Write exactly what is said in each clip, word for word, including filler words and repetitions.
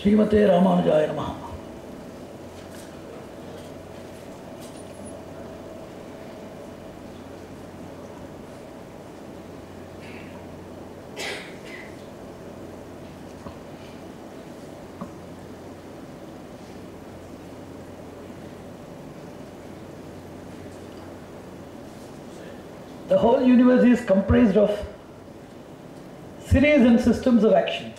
Srimate Ramanujaya Namaha. The whole universe is comprised of series and systems of action.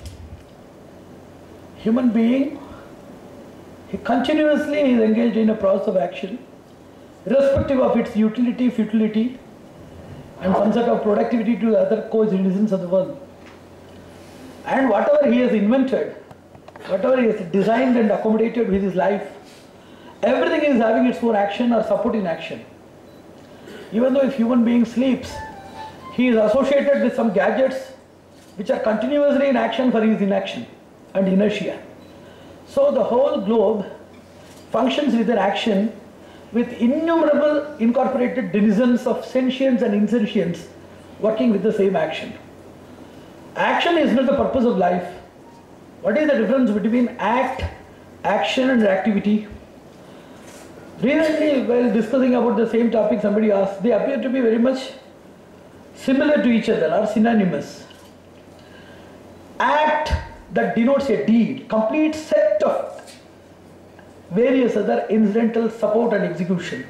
Human being, he continuously is engaged in a process of action, irrespective of its utility, futility, and some sort of productivity to the other co-citizens of the world. And whatever he has invented, whatever he has designed and accommodated with his life, everything is having its own action or support in action. Even though if human being sleeps, he is associated with some gadgets which are continuously in action for his inaction and inertia. So the whole globe functions with an action with innumerable incorporated denizens of sentience and insentience working with the same action. Action is not the purpose of life. What is the difference between act, action and activity? Recently, while discussing about the same topic, somebody asked, they appear to be very much similar to each other or synonymous. Act, that denotes a deed, complete set of various other incidental support and execution.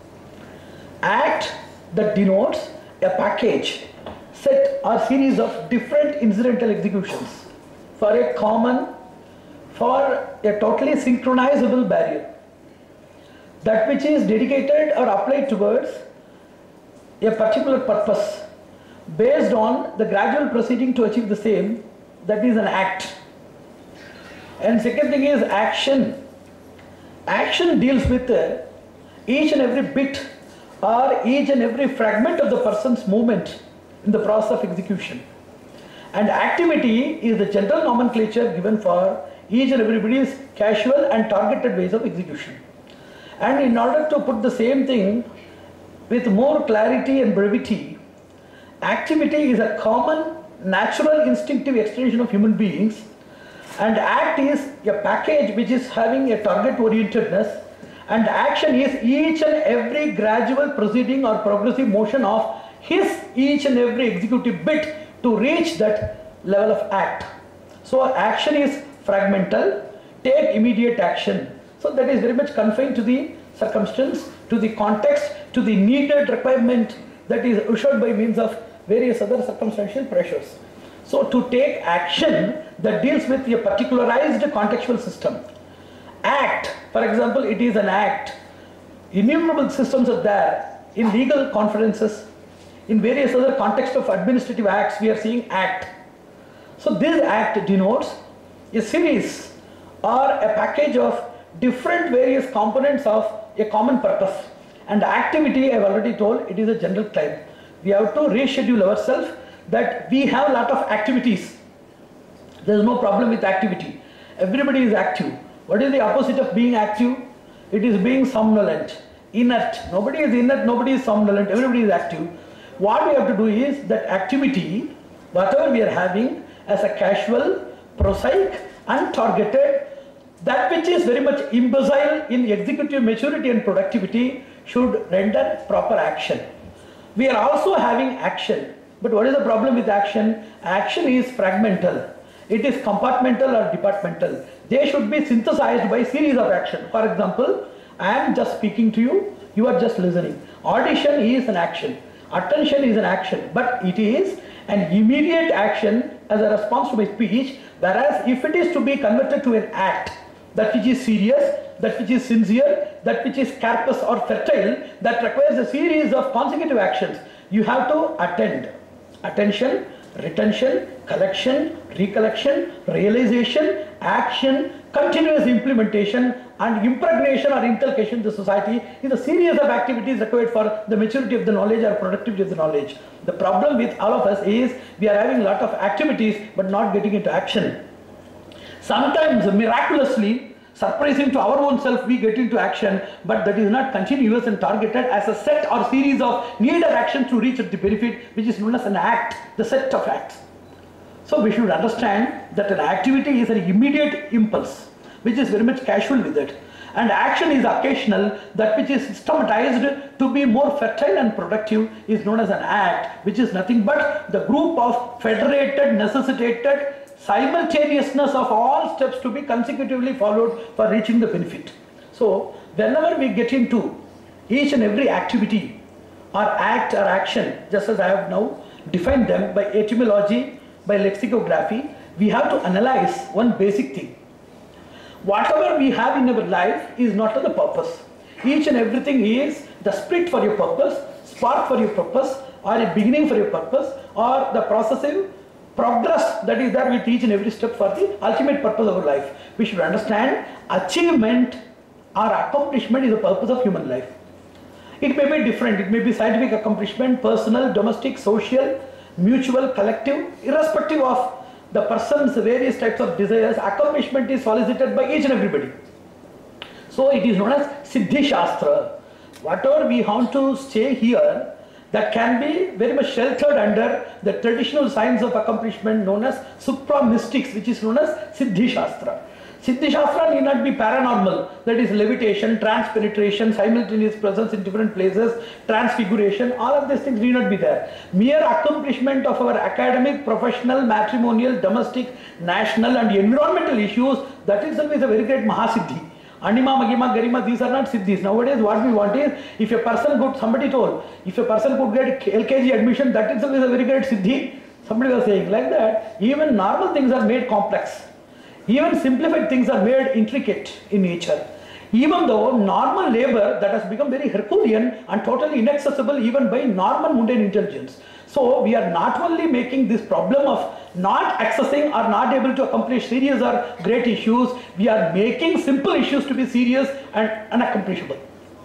Act, that denotes a package, set or series of different incidental executions for a common, for a totally synchronizable barrier. That which is dedicated or applied towards a particular purpose based on the gradual proceeding to achieve the same, that is an act. And second thing is action. Action deals with uh, each and every bit or each and every fragment of the person's movement in the process of execution. And activity is the general nomenclature given for each and everybody's casual and targeted ways of execution. And in order to put the same thing with more clarity and brevity, activity is a common, natural, instinctive extension of human beings, and act is a package which is having a target orientedness, and action is each and every gradual proceeding or progressive motion of his each and every executive bit to reach that level of act. So action is fragmental, take immediate action. So that is very much confined to the circumstance, to the context, to the needed requirement that is assured by means of various other circumstantial pressures. So to take action that deals with a particularized contextual system. Act, for example, it is an act. Innumerable systems are there in legal conferences, in various other contexts of administrative acts we are seeing act. So this act denotes a series or a package of different various components of a common purpose. And activity, I have already told, it is a general claim. We have to reschedule ourselves that we have a lot of activities. There is no problem with activity. Everybody is active. What is the opposite of being active? It is being somnolent, inert. Nobody is inert, nobody is somnolent, everybody is active. What we have to do is that activity, whatever we are having as a casual, prosaic, untargeted, that which is very much imbecile in executive maturity and productivity should render proper action. We are also having action. But what is the problem with action? Action is fragmental. It is compartmental or departmental. They should be synthesized by series of action. For example, I am just speaking to you, you are just listening. Audition is an action. Attention is an action. But it is an immediate action as a response to my speech, whereas if it is to be converted to an act, that which is serious, that which is sincere, that which is carpous or fertile, that requires a series of consecutive actions. You have to attend. Attention, retention, collection, recollection, realization, action, continuous implementation and impregnation or inculcation to society is a series of activities required for the maturity of the knowledge or productivity of the knowledge. The problem with all of us is we are having a lot of activities but not getting into action. Sometimes miraculously, surprising to our own self, we get into action, but that is not continuous and targeted as a set or series of needed actions to reach at the benefit, which is known as an act, the set of acts. So we should understand that an activity is an immediate impulse, which is very much casual with it. And action is occasional, that which is systematized to be more fertile and productive is known as an act, which is nothing but the group of federated, necessitated simultaneousness of all steps to be consecutively followed for reaching the benefit. So whenever we get into each and every activity or act or action, just as I have now defined them by etymology, by lexicography, we have to analyze one basic thing. Whatever we have in our life is not for the purpose. Each and everything is the split for your purpose, spark for your purpose, or a beginning for your purpose, or the processive progress that is there with each and every step for the ultimate purpose of our life. We should understand achievement or accomplishment is the purpose of human life. It may be different. It may be scientific accomplishment, personal, domestic, social, mutual, collective, irrespective of the person's various types of desires. Accomplishment is solicited by each and everybody. So it is known as Siddhi Shastra. Whatever we want to say here, that can be very much sheltered under the traditional science of accomplishment known as supra-mystics, which is known as Siddhi Shastra. Siddhi Shastra need not be paranormal, that is levitation, trans-penetration, simultaneous presence in different places, transfiguration, all of these things need not be there. Mere accomplishment of our academic, professional, matrimonial, domestic, national and environmental issues, that itself is a very great Mahasiddhi. Anima, Magima, Garima, these are not Siddhis. Nowadays what we want is, if a person could, somebody told, if a person could get L K G admission, that itself is a very great Siddhi. Somebody was saying like that. Even normal things are made complex. Even simplified things are made intricate in nature. Even though normal labor that has become very Herculean and totally inaccessible even by normal mundane intelligence. So we are not only making this problem of not accessing or not able to accomplish serious or great issues, we are making simple issues to be serious and unaccomplishable.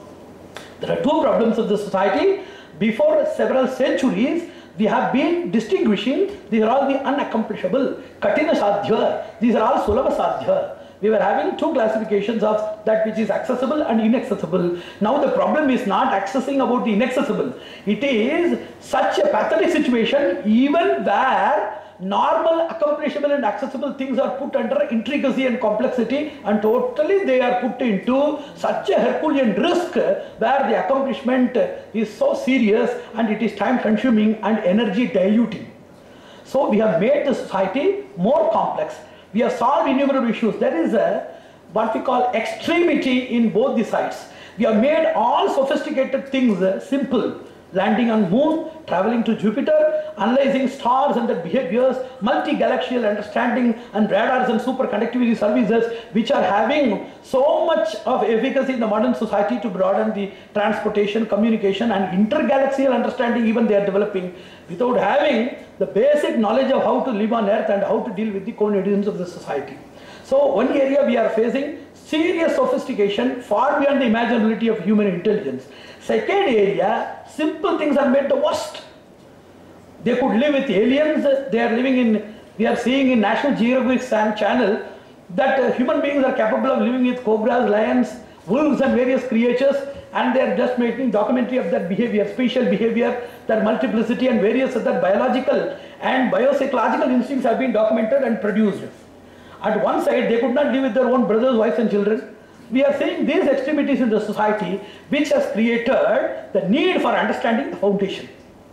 There are two problems of the society. Before several centuries, we have been distinguishing, these are all the unaccomplishable, Katina Sadhya, these are all Sulabha Sadhya. We were having two classifications of that which is accessible and inaccessible. Now the problem is not accessing about the inaccessible. It is such a pathetic situation even where normal, accomplishable and accessible things are put under intricacy and complexity, and totally they are put into such a Herculean risk where the accomplishment is so serious and it is time consuming and energy diluting. So we have made the society more complex. We have solved innumerable issues. There is a what we call extremity in both the sides. We have made all sophisticated things simple. Landing on moon, traveling to Jupiter, analyzing stars and their behaviors, multi-galaxial understanding and radars and superconductivity services which are having so much of efficacy in the modern society to broaden the transportation, communication and intergalaxial understanding even they are developing without having the basic knowledge of how to live on earth and how to deal with the conditions of the society. So one area we are facing serious sophistication far beyond the imaginability of human intelligence. Second area, simple things are made the worst. They could live with aliens. They are living in, we are seeing in National Geographic channel that uh, human beings are capable of living with cobras, lions, wolves and various creatures, and they are just making documentary of that behavior, spatial behavior, their multiplicity and various other biological and biopsychological instincts have been documented and produced. At one side, they could not live with their own brothers, wives and children. We are seeing these extremities in the society which has created the need for understanding the foundation.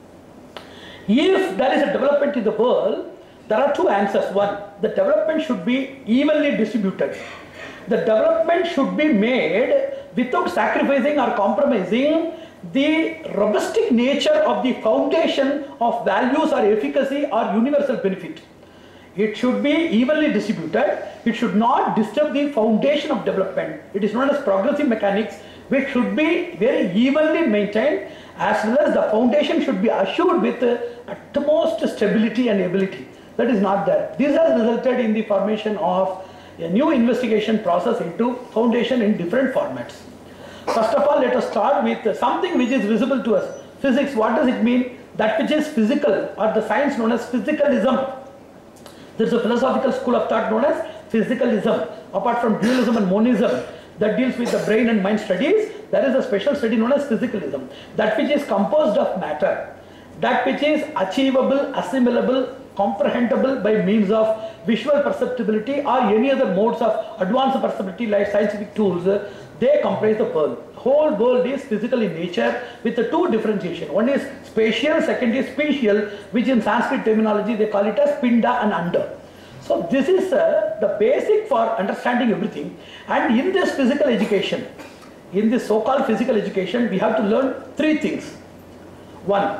If there is a development in the world, there are two answers. One, the development should be evenly distributed. The development should be made without sacrificing or compromising the robustic nature of the foundation of values or efficacy or universal benefit. It should be evenly distributed. It should not disturb the foundation of development. It is known as progressive mechanics, which should be very evenly maintained, as well as the foundation should be assured with uh, utmost stability and ability. That is not there. This has resulted in the formation of a new investigation process into foundation in different formats. First of all, let us start with something which is visible to us. Physics, what does it mean? That which is physical, or the science known as physicalism. There is a philosophical school of thought known as physicalism. Apart from dualism and monism that deals with the brain and mind studies, there is a special study known as physicalism. That which is composed of matter. that which is achievable, assimilable, comprehensible by means of visual perceptibility or any other modes of advanced perceptibility like scientific tools, they comprise the world. Whole world is physical in nature with the two differentiation. One is spatial, second is spatial, which in Sanskrit terminology they call it as pinda and anda. So this is uh, the basic for understanding everything. And in this physical education, in this so-called physical education, we have to learn three things. One,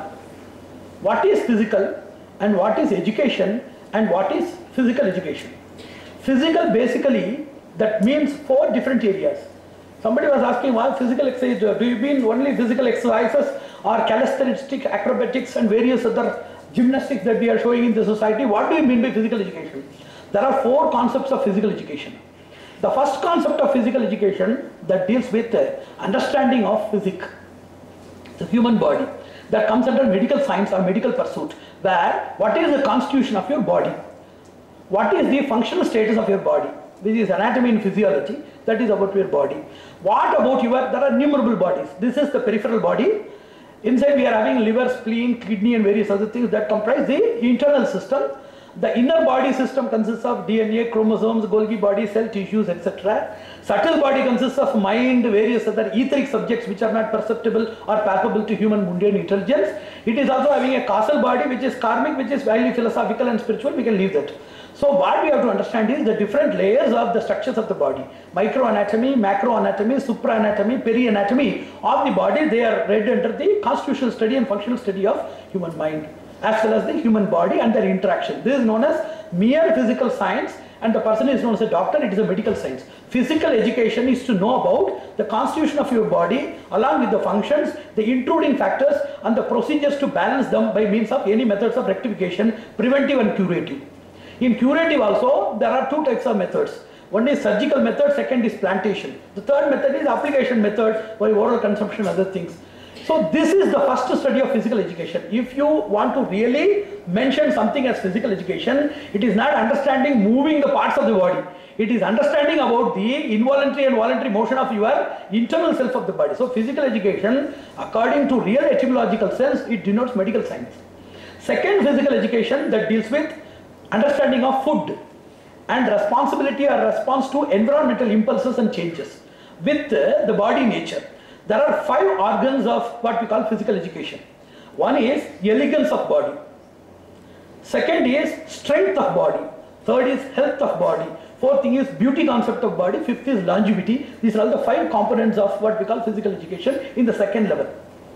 what is physical and what is education and what is physical education. Physical basically that means four different areas. Somebody was asking, what physical exercise, do you mean only physical exercises or calisthenics, acrobatics and various other gymnastics that we are showing in the society? What do you mean by physical education? There are four concepts of physical education. The first concept of physical education that deals with uh, understanding of physics, the human body, that comes under medical science or medical pursuit, where what is the constitution of your body, what is the functional status of your body, which is anatomy and physiology, that is about your body. What about your, there are innumerable bodies. This is the peripheral body. Inside we are having liver, spleen, kidney and various other things that comprise the internal system. The inner body system consists of D N A, chromosomes, Golgi body, cell tissues, et cetera. Subtle body consists of mind, various other etheric subjects which are not perceptible or palpable to human mundane intelligence. It is also having a causal body which is karmic, which is highly philosophical and spiritual. We can leave that. So what we have to understand is the different layers of the structures of the body. Microanatomy, macroanatomy, supraanatomy, perianatomy of the body, they are read under the constitutional study and functional study of human mind, as well as the human body and their interaction. This is known as mere physical science, and the person is known as a doctor, it is a medical science. Physical education is to know about the constitution of your body along with the functions, the intruding factors and the procedures to balance them by means of any methods of rectification, preventive and curative. In curative also, there are two types of methods. One is surgical method, second is plantation. The third method is application method by oral consumption, other things. So this is the first study of physical education. If you want to really mention something as physical education, it is not understanding moving the parts of the body. It is understanding about the involuntary and voluntary motion of your internal self of the body. So physical education, according to real etymological sense, it denotes medical science. Second physical education that deals with understanding of food and responsibility or response to environmental impulses and changes with uh, the body nature. There are five organs of what we call physical education. One is elegance of body. Second is strength of body. Third is health of body. Fourth thing is beauty concept of body. Fifth is longevity. These are all the five components of what we call physical education in the second level.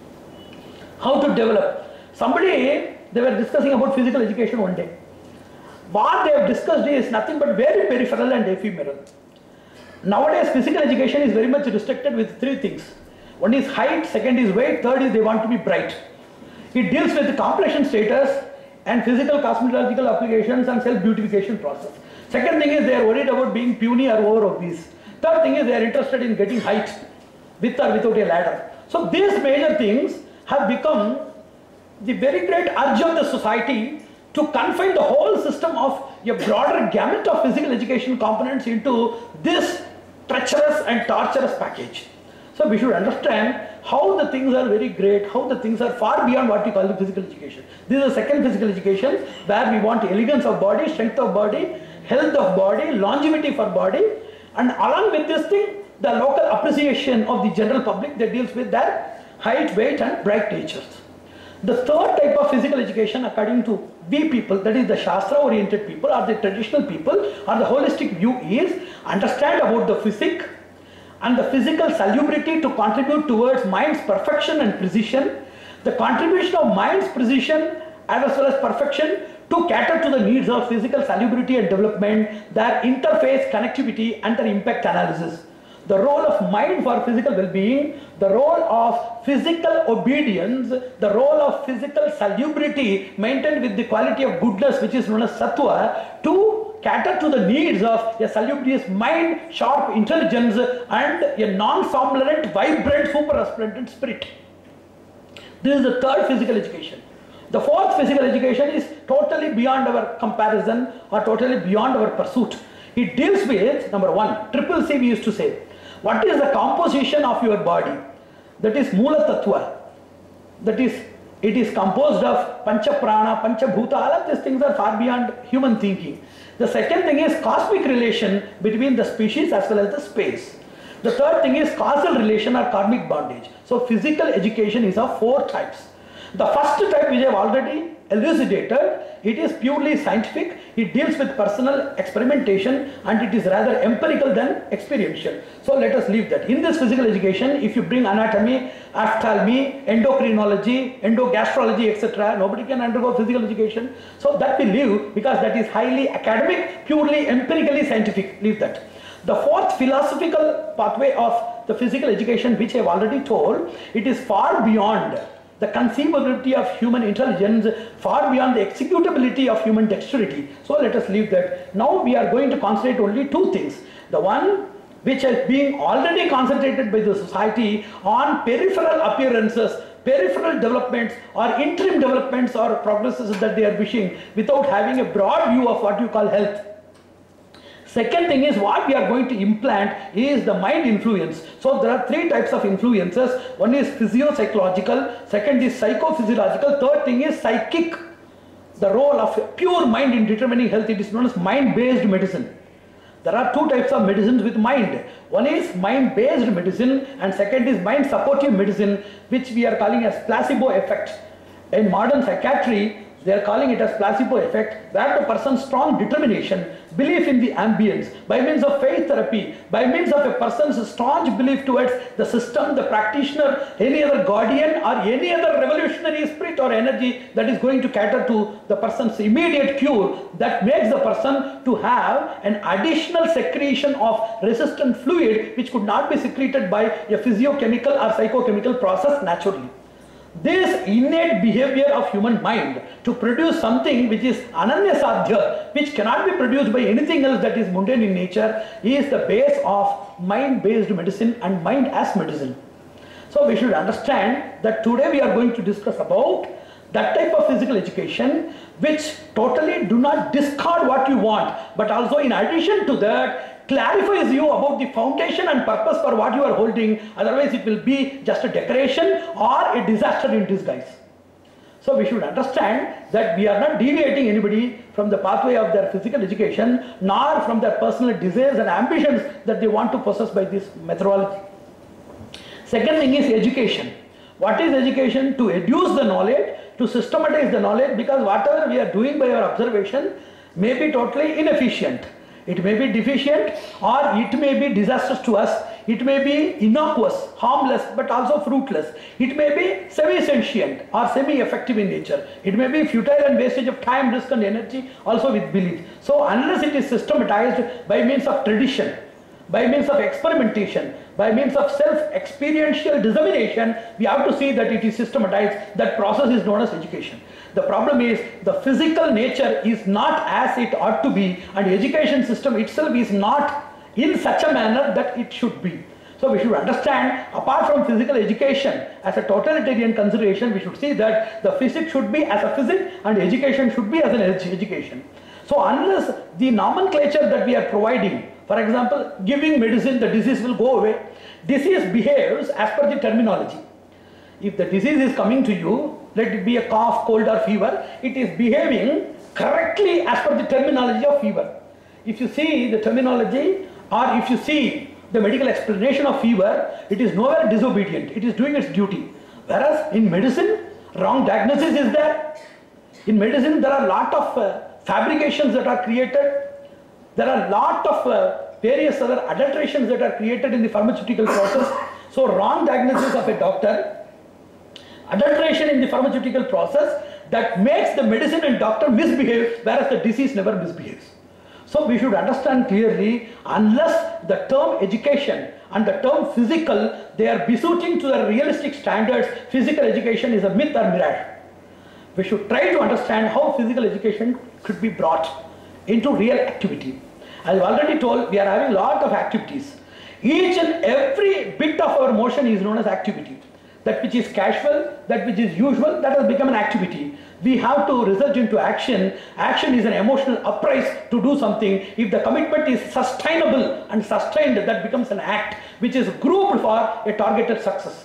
How to develop? Somebody, they were discussing about physical education one day. What they have discussed is nothing but very peripheral and ephemeral. Nowadays physical education is very much restricted with three things. One is height, second is weight, third is they want to be bright. It deals with the complexion status and physical cosmetological applications and self-beautification process. Second thing is they are worried about being puny or over obese. Third thing is they are interested in getting height with or without a ladder. So these major things have become the very great urge of the society to confine the whole system of a broader gamut of physical education components into this treacherous and torturous package. So we should understand how the things are very great, how the things are far beyond what we call the physical education. This is the second physical education where we want elegance of body, strength of body, health of body, longevity for body, and along with this thing, the local appreciation of the general public that deals with their height, weight and bright natures. The third type of physical education according to we people, that is the Shastra oriented people or the traditional people or the holistic view, is understand about the physics and the physical salubrity to contribute towards mind's perfection and precision, the contribution of mind's precision as well as perfection to cater to the needs of physical salubrity and development, their interface connectivity and their impact analysis. The role of mind for physical well-being, the role of physical obedience, the role of physical salubrity maintained with the quality of goodness which is known as sattva to cater to the needs of a salubrious mind, sharp intelligence and a non-somnolent, vibrant, super-resplendent spirit. This is the third physical education. The fourth physical education is totally beyond our comparison or totally beyond our pursuit. It deals with, number one, triple C we used to say. What is the composition of your body? That is Mula Tattva. That is It is composed of Pancha Prana, Pancha Bhuta, all of these things are far beyond human thinking. The second thing is cosmic relation between the species as well as the space. The third thing is causal relation or karmic bondage. So physical education is of four types. The first type which I have already elucidated, it is purely scientific, it deals with personal experimentation and it is rather empirical than experiential. So let us leave that. In this physical education, if you bring anatomy, ophthalmy, endocrinology, endogastrology, et cetera, nobody can undergo physical education. So that we leave because that is highly academic, purely empirically scientific. Leave that. The fourth philosophical pathway of the physical education, which I have already told, it is far beyond the conceivability of human intelligence, far beyond the executability of human dexterity. So let us leave that. Now we are going to concentrate only two things. The one which is being already concentrated by the society on peripheral appearances, peripheral developments or interim developments or progresses that they are wishing without having a broad view of what you call health. Second thing is what we are going to implant is the mind influence. So there are three types of influences. One is physio-psychological, second is psychophysiological, third thing is psychic. The role of pure mind in determining health, it is known as mind-based medicine. There are two types of medicines with mind. One is mind-based medicine and second is mind-supportive medicine, which we are calling as placebo effect. In modern psychiatry, they are calling it as placebo effect, where the person's strong determination, belief in the ambience, by means of faith therapy, by means of a person's staunch belief towards the system, the practitioner, any other guardian or any other revolutionary spirit or energy that is going to cater to the person's immediate cure, that makes the person to have an additional secretion of resistant fluid which could not be secreted by a physiochemical or psychochemical process naturally. This innate behavior of human mind to produce something which is ananya sadhya, which cannot be produced by anything else that is mundane in nature, is the base of mind-based medicine and mind as medicine. So we should understand that today we are going to discuss about that type of physical education which totally do not discard what you want, but also in addition to that clarifies you about the foundation and purpose for what you are holding, otherwise it will be just a decoration or a disaster in disguise. So we should understand that we are not deviating anybody from the pathway of their physical education, nor from their personal desires and ambitions that they want to possess by this methodology. Second thing is education. What is education? To educe the knowledge, to systematize the knowledge, because whatever we are doing by our observation may be totally inefficient. It may be deficient or it may be disastrous to us. It may be innocuous, harmless, but also fruitless. It may be semi-sentient or semi-effective in nature. It may be futile and wastage of time, risk and energy, also with belief. So unless it is systematized by means of tradition, by means of experimentation, by means of self-experiential dissemination, we have to see that it is systematized. That process is known as education. The problem is the physical nature is not as it ought to be, and the education system itself is not in such a manner that it should be. So we should understand, apart from physical education as a totalitarian consideration, we should see that the physics should be as a physics and education should be as an ed education. So unless the nomenclature that we are providing, for example, giving medicine, the disease will go away. Disease behaves as per the terminology. If the disease is coming to you, let it be a cough, cold or fever, it is behaving correctly as per the terminology of fever. If you see the terminology or if you see the medical explanation of fever, it is nowhere disobedient, it is doing its duty. Whereas in medicine, wrong diagnosis is there. In medicine, there are a lot of uh, fabrications that are created. There are a lot of uh, various other adulterations that are created in the pharmaceutical process. So wrong diagnosis of a doctor, adulteration in the pharmaceutical process, that makes the medicine and doctor misbehave, whereas the disease never misbehaves. So we should understand clearly, unless the term education and the term physical, they are besuiting to the realistic standards, physical education is a myth or mirage. We should try to understand how physical education could be brought into real activity. As I've already told, we are having a lot of activities. Each and every bit of our motion is known as activity. That which is casual, that which is usual, that has become an activity. We have to result into action. Action is an emotional uprise to do something. If the commitment is sustainable and sustained, that becomes an act which is grouped for a targeted success.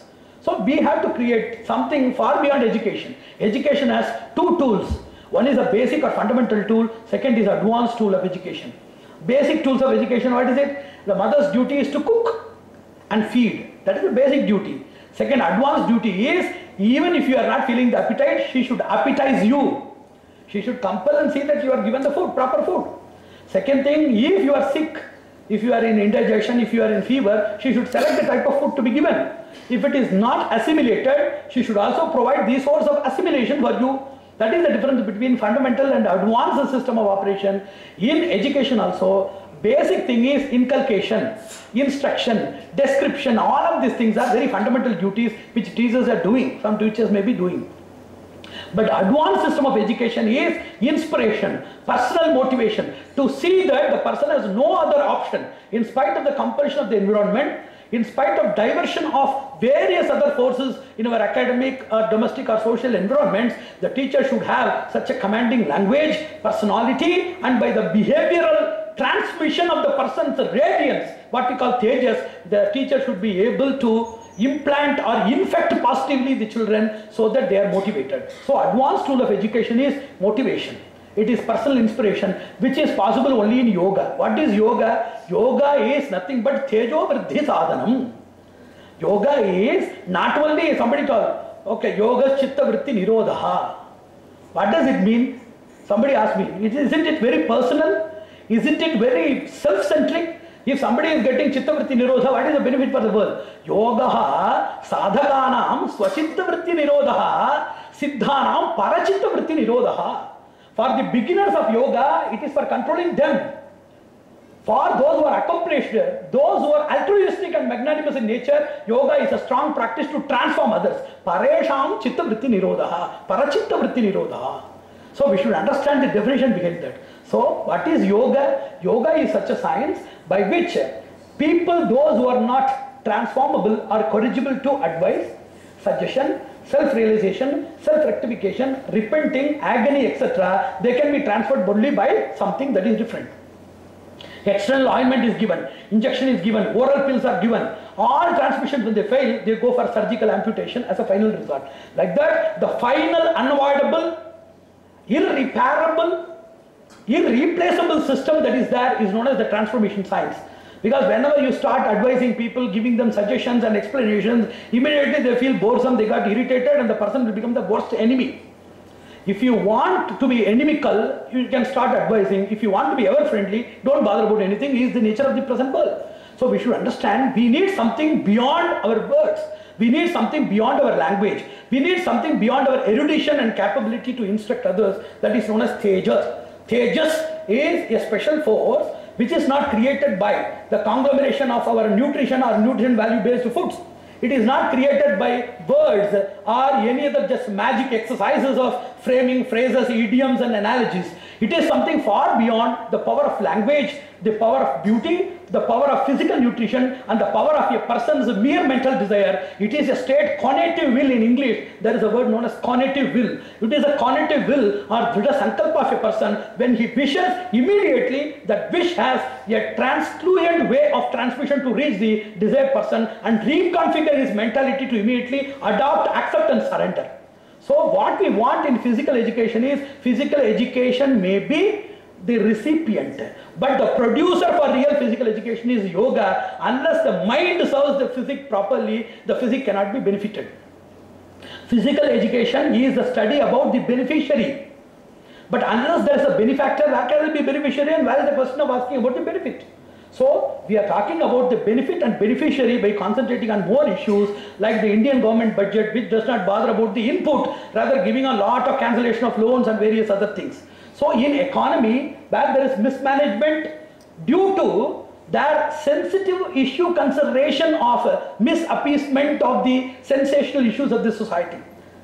So we have to create something far beyond education. Education has two tools. One is a basic or fundamental tool, second is advanced tool of education. Basic tools of education, what is it? The mother's duty is to cook and feed. That is the basic duty. Second, advanced duty is, even if you are not feeling the appetite, she should appetize you. She should compel and see that you are given the food, proper food. Second thing, if you are sick, if you are in indigestion, if you are in fever, she should select the type of food to be given. If it is not assimilated, she should also provide the source of assimilation for you. That is the difference between fundamental and advanced system of operation. In education also, basic thing is inculcation, instruction, description. All of these things are very fundamental duties which teachers are doing, some teachers may be doing. But advanced system of education is inspiration, personal motivation, to see that the person has no other option in spite of the compulsion of the environment, in spite of diversion of various other forces in our academic or domestic or social environments. The teacher should have such a commanding language, personality, and by the behavioral transmission of the person's radiance, what we call tejas, the teacher should be able to implant or infect positively the children so that they are motivated. So advanced tool of education is motivation. It is personal inspiration, which is possible only in yoga. What is yoga? Yoga is nothing but tejo vriddhi sadhanam. Yoga is not only, somebody told, okay, yoga chitta vritti nirodha. What does it mean? Somebody asked me, isn't it very personal? Isn't it very self-centric? If somebody is getting chitta vritti nirodha, what is the benefit for the world? Yoga sadhakanam swachitta vritti nirodha siddhanam parachitta vritti nirodha. For the beginners of yoga, it is for controlling them. For those who are accomplished, those who are altruistic and magnanimous in nature, yoga is a strong practice to transform others. Paresham chitta vritti nirodha, parachitta vritti nirodha. So we should understand the definition behind that. So what is yoga? Yoga is such a science by which people, those who are not transformable, are corrigible to advice, suggestion, self-realization, self-rectification, repenting, agony, et cetera. They can be transferred only by something that is different. External ointment is given, injection is given, oral pills are given. All transmissions, when they fail, they go for surgical amputation as a final result. Like that, the final, unavoidable, irreparable, irreplaceable system that is there is known as the transformation science. Because whenever you start advising people, giving them suggestions and explanations, immediately they feel boresome, they got irritated, and the person will become the worst enemy. If you want to be inimical, you can start advising. If you want to be ever friendly, don't bother about anything. It is the nature of the present world. So we should understand, we need something beyond our words. We need something beyond our language. We need something beyond our erudition and capability to instruct others. That is known as tejas. Tejas is a special force which is not created by the conglomeration of our nutrition or nutrition value based foods. It is not created by words or any other just magic exercises of framing phrases, idioms and analogies. It is something far beyond the power of language, the power of beauty, the power of physical nutrition, and the power of a person's mere mental desire. It is a state conative will in English. There is a word known as conative will. It is a conative will or dhrida sankalpa of a person. When he wishes, immediately that wish has a transfluent way of transmission to reach the desired person and reconfigure his mentality to immediately adopt, accept and surrender. So what we want in physical education is, physical education may be the recipient, but the producer for real physical education is yoga. Unless the mind serves the physics properly, the physics cannot be benefited. Physical education is the study about the beneficiary. But unless there is a benefactor, how can there be beneficiary, and where is the question of asking about the benefit? So we are talking about the benefit and beneficiary by concentrating on more issues like the Indian government budget, which does not bother about the input, rather giving a lot of cancellation of loans and various other things. So in economy, where there is mismanagement due to their sensitive issue consideration of misappeasement of the sensational issues of the society.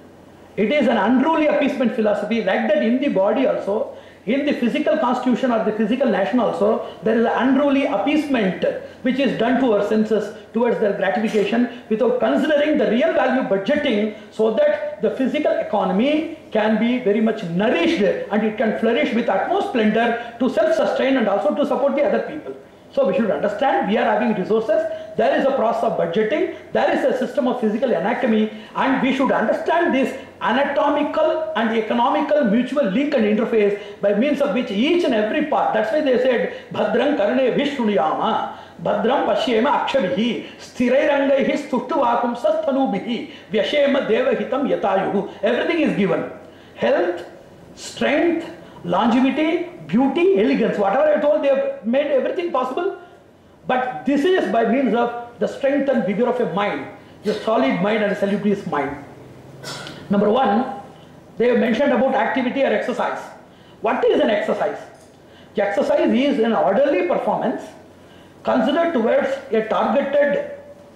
It is an unruly appeasement philosophy. Like that in the body also, in the physical constitution or the physical nation also, there is an unruly appeasement which is done to our senses towards their gratification without considering the real value budgeting, so that the physical economy can be very much nourished and it can flourish with utmost splendor to self-sustain and also to support the other people. So we should understand we are having resources, there is a process of budgeting, there is a system of physical anatomy, and we should understand this anatomical and economical mutual link and interface by means of which each and every part, that's why they said Bhadram Karane Vishnuyama, Bhadram Pashyema Akshavihi, Sthirairangaihi Stuttuvakum Sasthanubihi, Vyashema Devahitam Yatayuhu. Everything is given. Health, strength, longevity, beauty, elegance, whatever I told, they have made everything possible. But this is by means of the strength and vigor of a mind, a solid mind and a salubrious mind. Number one, they have mentioned about activity or exercise. What is an exercise? The exercise is an orderly performance considered towards a targeted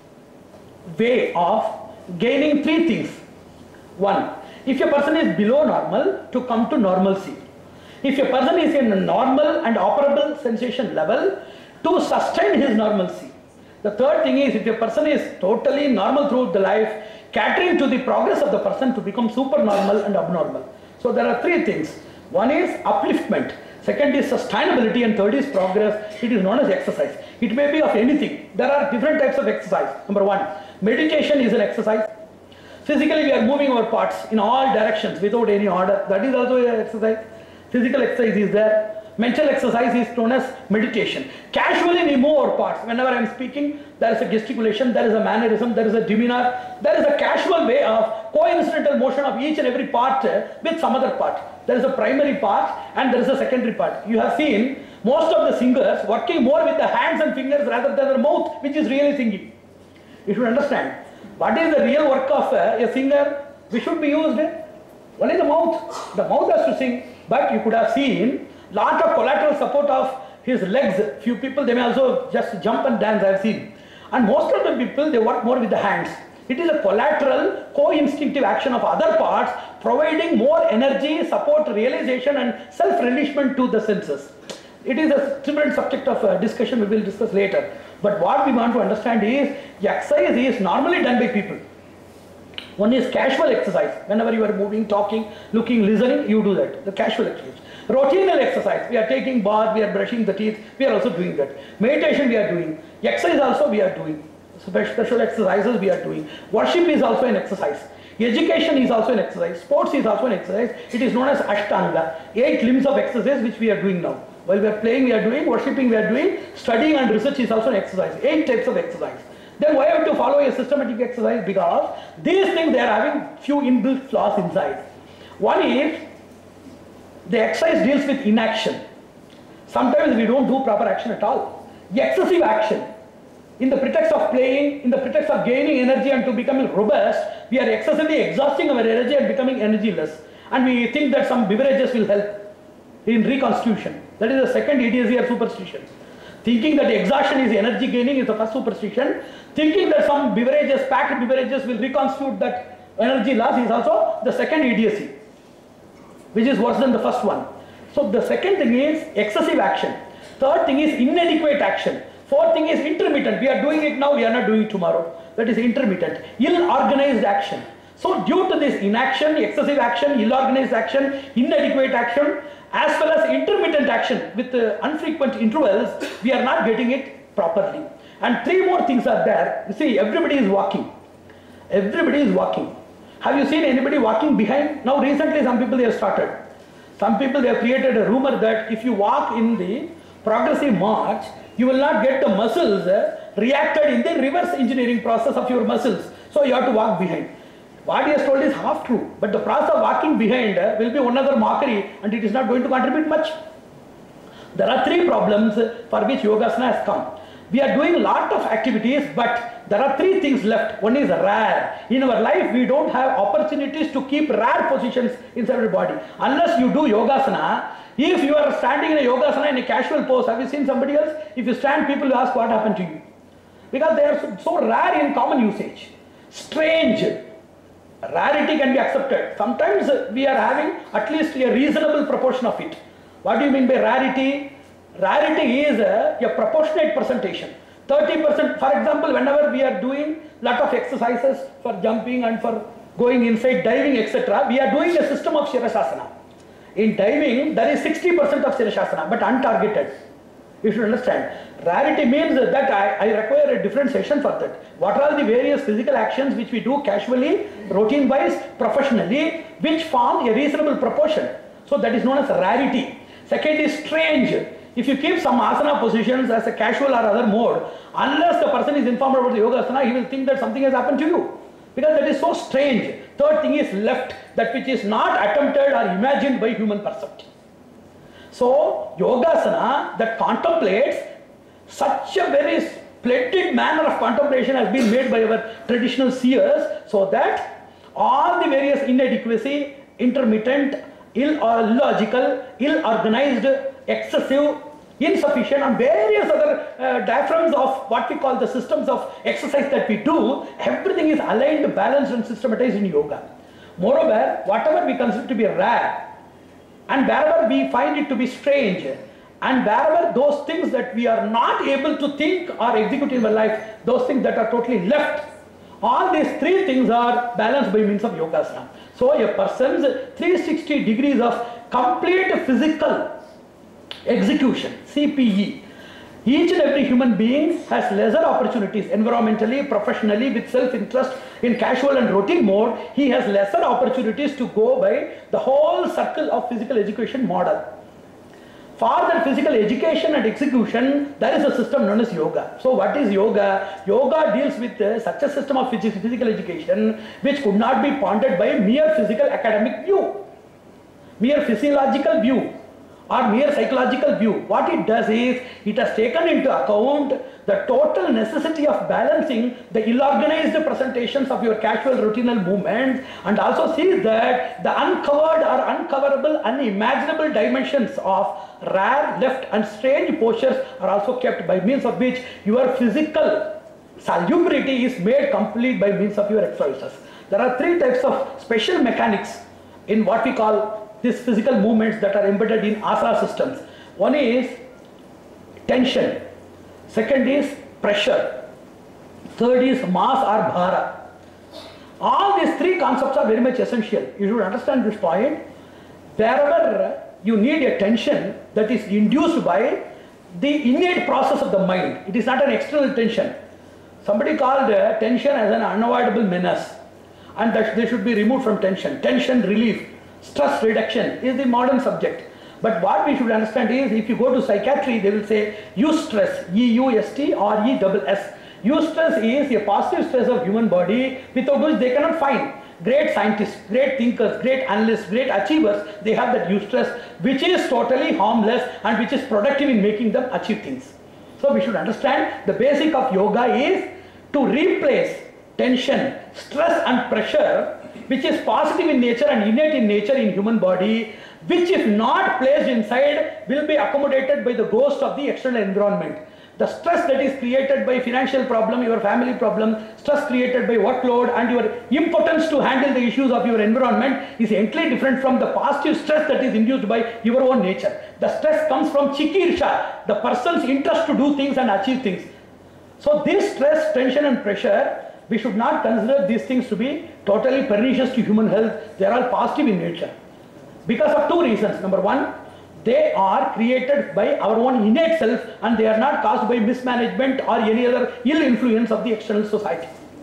way of gaining three things. One, if a person is below normal, to come to normalcy. If a person is in a normal and operable sensation level, to sustain his normalcy. The third thing is, if a person is totally normal throughout the life, catering to the progress of the person to become super normal and abnormal. So there are three things. One is upliftment, second is sustainability, and third is progress. It is known as exercise. It may be of anything. There are different types of exercise. Number one, meditation is an exercise. Physically we are moving our parts in all directions without any order. That is also an exercise. Physical exercise is there. Mental exercise is known as meditation. Casually we move our parts. Whenever I am speaking, there is a gesticulation, there is a mannerism, there is a demeanor, there is a casual way of coincidental motion of each and every part with some other part. There is a primary part and there is a secondary part. You have seen most of the singers working more with the hands and fingers rather than their mouth, which is really singing. You should understand. What is the real work of a singer? We should be used only the mouth. The mouth has to sing. But you could have seen lot of collateral support of his legs. Few people, they may also just jump and dance, I have seen. And most of the people, they work more with the hands. It is a collateral, co-instinctive action of other parts, providing more energy, support, realization and self-relishment to the senses. It is a different subject of uh, discussion, we will discuss later. But what we want to understand is, the exercise is normally done by people. One is casual exercise. Whenever you are moving, talking, looking, listening, you do that. The casual exercise. Routine exercise. We are taking bath, we are brushing the teeth, we are also doing that. Meditation we are doing. Exercise also we are doing. Special exercises we are doing. Worship is also an exercise. Education is also an exercise. Sports is also an exercise. It is known as Ashtanga. Eight limbs of exercise which we are doing now. While we are playing we are doing, worshipping we are doing, studying and research is also an exercise. Eight types of exercise. Then why have to follow a systematic exercise? Because these things they are having few inbuilt flaws inside. One is the exercise deals with inaction. Sometimes we don't do proper action at all. The excessive action. In the pretext of playing, in the pretext of gaining energy and to becoming robust, we are excessively exhausting our energy and becoming energyless. And we think that some beverages will help in reconstitution. That is the second idiocy or superstition. Thinking that exhaustion is energy gaining is the first superstition. Thinking that some beverages, packed beverages will reconstitute that energy loss is also the second idiocy, which is worse than the first one. So the second thing is excessive action. Third thing is inadequate action. Fourth thing is intermittent. We are doing it now, we are not doing it tomorrow. That is intermittent. Ill-organized action. So due to this inaction, excessive action, ill-organized action, inadequate action, as well as intermittent action with uh, unfrequent intervals, we are not getting it properly. And three more things are there. You see, everybody is walking. Everybody is walking. Have you seen anybody walking behind? Now recently some people they have started. Some people they have created a rumor that if you walk in the progressive march, you will not get the muscles uh, reacted in the reverse engineering process of your muscles. So you have to walk behind. What he has told is half true. But the process of walking behind uh, will be another mockery and it is not going to contribute much. There are three problems for which Yogasana has come. We are doing a lot of activities, but there are three things left. One is rare. In our life, we don't have opportunities to keep rare positions inside our body. Unless you do Yogasana, if you are standing in a Yogasana in a casual pose, have you seen somebody else? If you stand, people will ask what happened to you. Because they are so rare in common usage. Strange. Rarity can be accepted. Sometimes we are having at least a reasonable proportion of it. What do you mean by rarity? Rarity is a, a proportionate presentation. thirty percent, for example, whenever we are doing lot of exercises for jumping and for going inside, diving, et cetera, we are doing a system of Shirashasana. In diving, there is sixty percent of Shirashasana, but untargeted. You should understand. Rarity means that I, I require a different session for that. What are the various physical actions which we do casually, routine wise, professionally, which form a reasonable proportion. So that is known as rarity. Second is strange. If you keep some asana positions as a casual or other mode, unless the person is informed about the yoga asana, he will think that something has happened to you. Because that is so strange. Third thing is left, that which is not attempted or imagined by human perception. So, Yogasana that contemplates, such a very splendid manner of contemplation has been made by our traditional seers, so that all the various inadequacy, intermittent, ill or illogical, ill-organized, excessive, insufficient and various other uh, diaphragms of what we call the systems of exercise that we do, everything is aligned, balanced and systematized in yoga. Moreover, whatever we consider to be rare, and wherever we find it to be strange, and wherever those things that we are not able to think or execute in our life, those things that are totally left, all these three things are balanced by means of yogasana. So a person's three hundred sixty degrees of complete physical execution, C P E. Each and every human being has lesser opportunities environmentally, professionally, with self-interest in casual and routine mode. He has lesser opportunities to go by the whole circle of physical education model. For that physical education and execution, there is a system known as yoga. So what is yoga? Yoga deals with uh, such a system of physical education which could not be pondered by mere physical academic view, mere physiological view, or mere psychological view. What it does is, it has taken into account the total necessity of balancing the ill-organized presentations of your casual routinal movements, and also sees that the uncovered or uncoverable, unimaginable dimensions of rare, left and strange postures are also kept, by means of which your physical salubrity is made complete by means of your exercises. There are three types of special mechanics in what we call these physical movements that are embedded in asana systems. One is tension, second is pressure, third is mass or bhara. All these three concepts are very much essential. You should understand this point. Wherever you need a tension that is induced by the innate process of the mind, it is not an external tension. Somebody called uh, tension as an unavoidable menace, and that they should be removed from tension. Tension relief, stress reduction is the modern subject. But what we should understand is, if you go to psychiatry, they will say eustress, E U S T or E S S. Eustress is a positive stress of human body without which they cannot find. Great scientists, great thinkers, great analysts, great achievers, they have that eustress which is totally harmless and which is productive in making them achieve things. So we should understand the basic of yoga is to replace tension, stress and pressure, which is positive in nature and innate in nature in human body, which if not placed inside will be accommodated by the ghost of the external environment. The stress that is created by financial problem, your family problem, stress created by workload and your impotence to handle the issues of your environment is entirely different from the positive stress that is induced by your own nature. The stress comes from chikirsha, the person's interest to do things and achieve things. So this stress, tension and pressure, we should not consider these things to be totally pernicious to human health. They are all positive in nature. Because of two reasons. Number one, they are created by our own innate self and they are not caused by mismanagement or any other ill influence of the external society.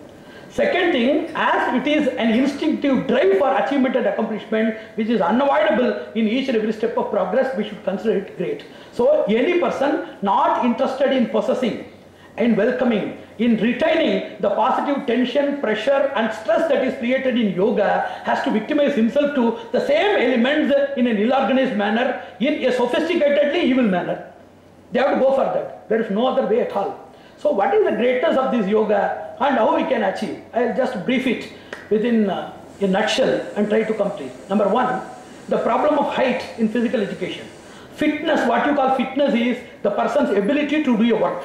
Second thing, as it is an instinctive drive for achievement and accomplishment which is unavoidable in each and every step of progress, we should consider it great. So any person not interested in possessing, in welcoming, in retaining the positive tension, pressure and stress that is created in yoga has to victimize himself to the same elements in an ill-organized manner, in a sophisticatedly evil manner. They have to go for that. There is no other way at all. So what is the greatness of this yoga and how we can achieve? I will just brief it within uh, a nutshell and try to complete. Number one, the problem of height in physical education. Fitness, what you call fitness is the person's ability to do a work.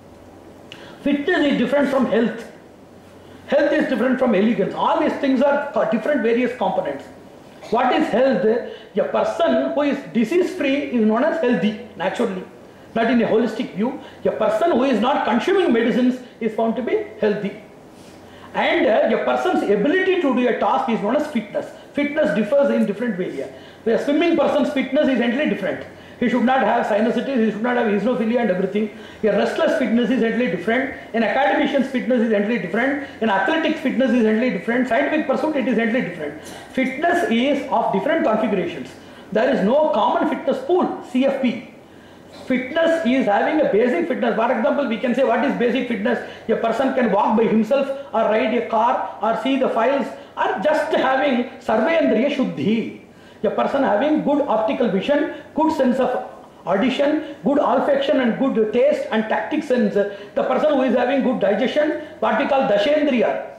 Fitness is different from health. Health is different from elegance. All these things are different various components. What is health? A person who is disease free is known as healthy naturally. Not in a holistic view. A person who is not consuming medicines is found to be healthy. And uh, a person's ability to do a task is known as fitness. Fitness differs in different ways. A swimming person's fitness is entirely different. He should not have sinusitis, he should not have eosinophilia and everything. A restless fitness is entirely different. An academician's fitness is entirely different. An athletic fitness is entirely different. Scientific pursuit, it is entirely different. Fitness is of different configurations. There is no common fitness pool, C F P. Fitness is having a basic fitness. For example, we can say what is basic fitness? A person can walk by himself or ride a car or see the files or just having sarvendriya shuddhi. A person having good optical vision, good sense of audition, good olfaction and good taste and tactic sense. The person who is having good digestion, what we call dashendriya.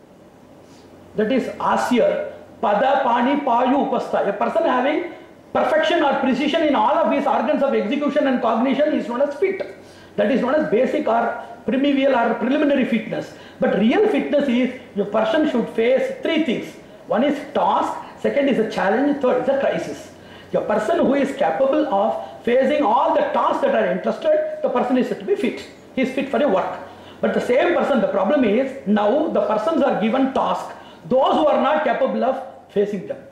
That is asya, pada, pani, payu, upastha. A person having perfection or precision in all of these organs of execution and cognition is known as fit. That is known as basic or primeval or preliminary fitness. But real fitness is a person should face three things. One is task, second is a challenge, third is a crisis. A person who is capable of facing all the tasks that are entrusted, the person is said to be fit. He is fit for a work. But the same person, the problem is now the persons are given task, those who are not capable of facing them.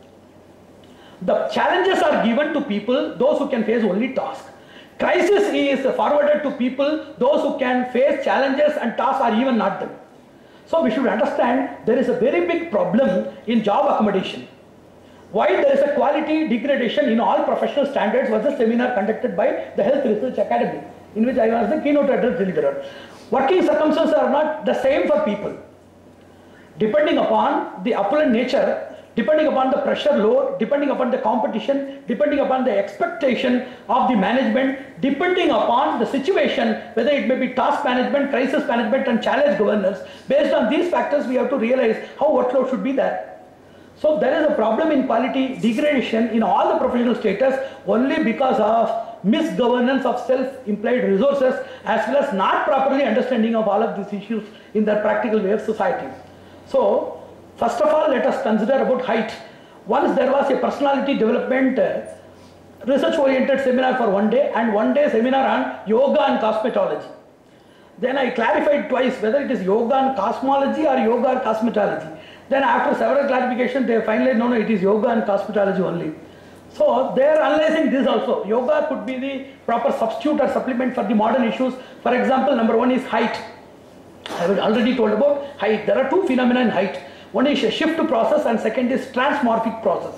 The challenges are given to people, those who can face only task. Crisis is forwarded to people, those who can face challenges and tasks are even not them. So we should understand there is a very big problem in job accommodation. Why there is a quality degradation in all professional standards was a seminar conducted by the Health Research Academy, in which I was the keynote address deliverer. Working circumstances are not the same for people. Depending upon the opulent nature, depending upon the pressure load, depending upon the competition, depending upon the expectation of the management, depending upon the situation, whether it may be task management, crisis management and challenge governance, based on these factors we have to realize how workload should be there. So there is a problem in quality degradation in all the professional status only because of misgovernance of self-implied resources as well as not properly understanding of all of these issues in their practical way of society. So first of all, let us consider about height. Once there was a personality development uh, research-oriented seminar for one day and one day seminar on yoga and cosmetology. Then I clarified twice whether it is yoga and cosmology or yoga and cosmetology. Then after several clarifications, they finally no, no, it is yoga and cosmetology only. So they are analyzing this also. Yoga could be the proper substitute or supplement for the modern issues. For example, number one is height. I have already told about height. There are two phenomena in height. One is a shift process and second is transmorphic process.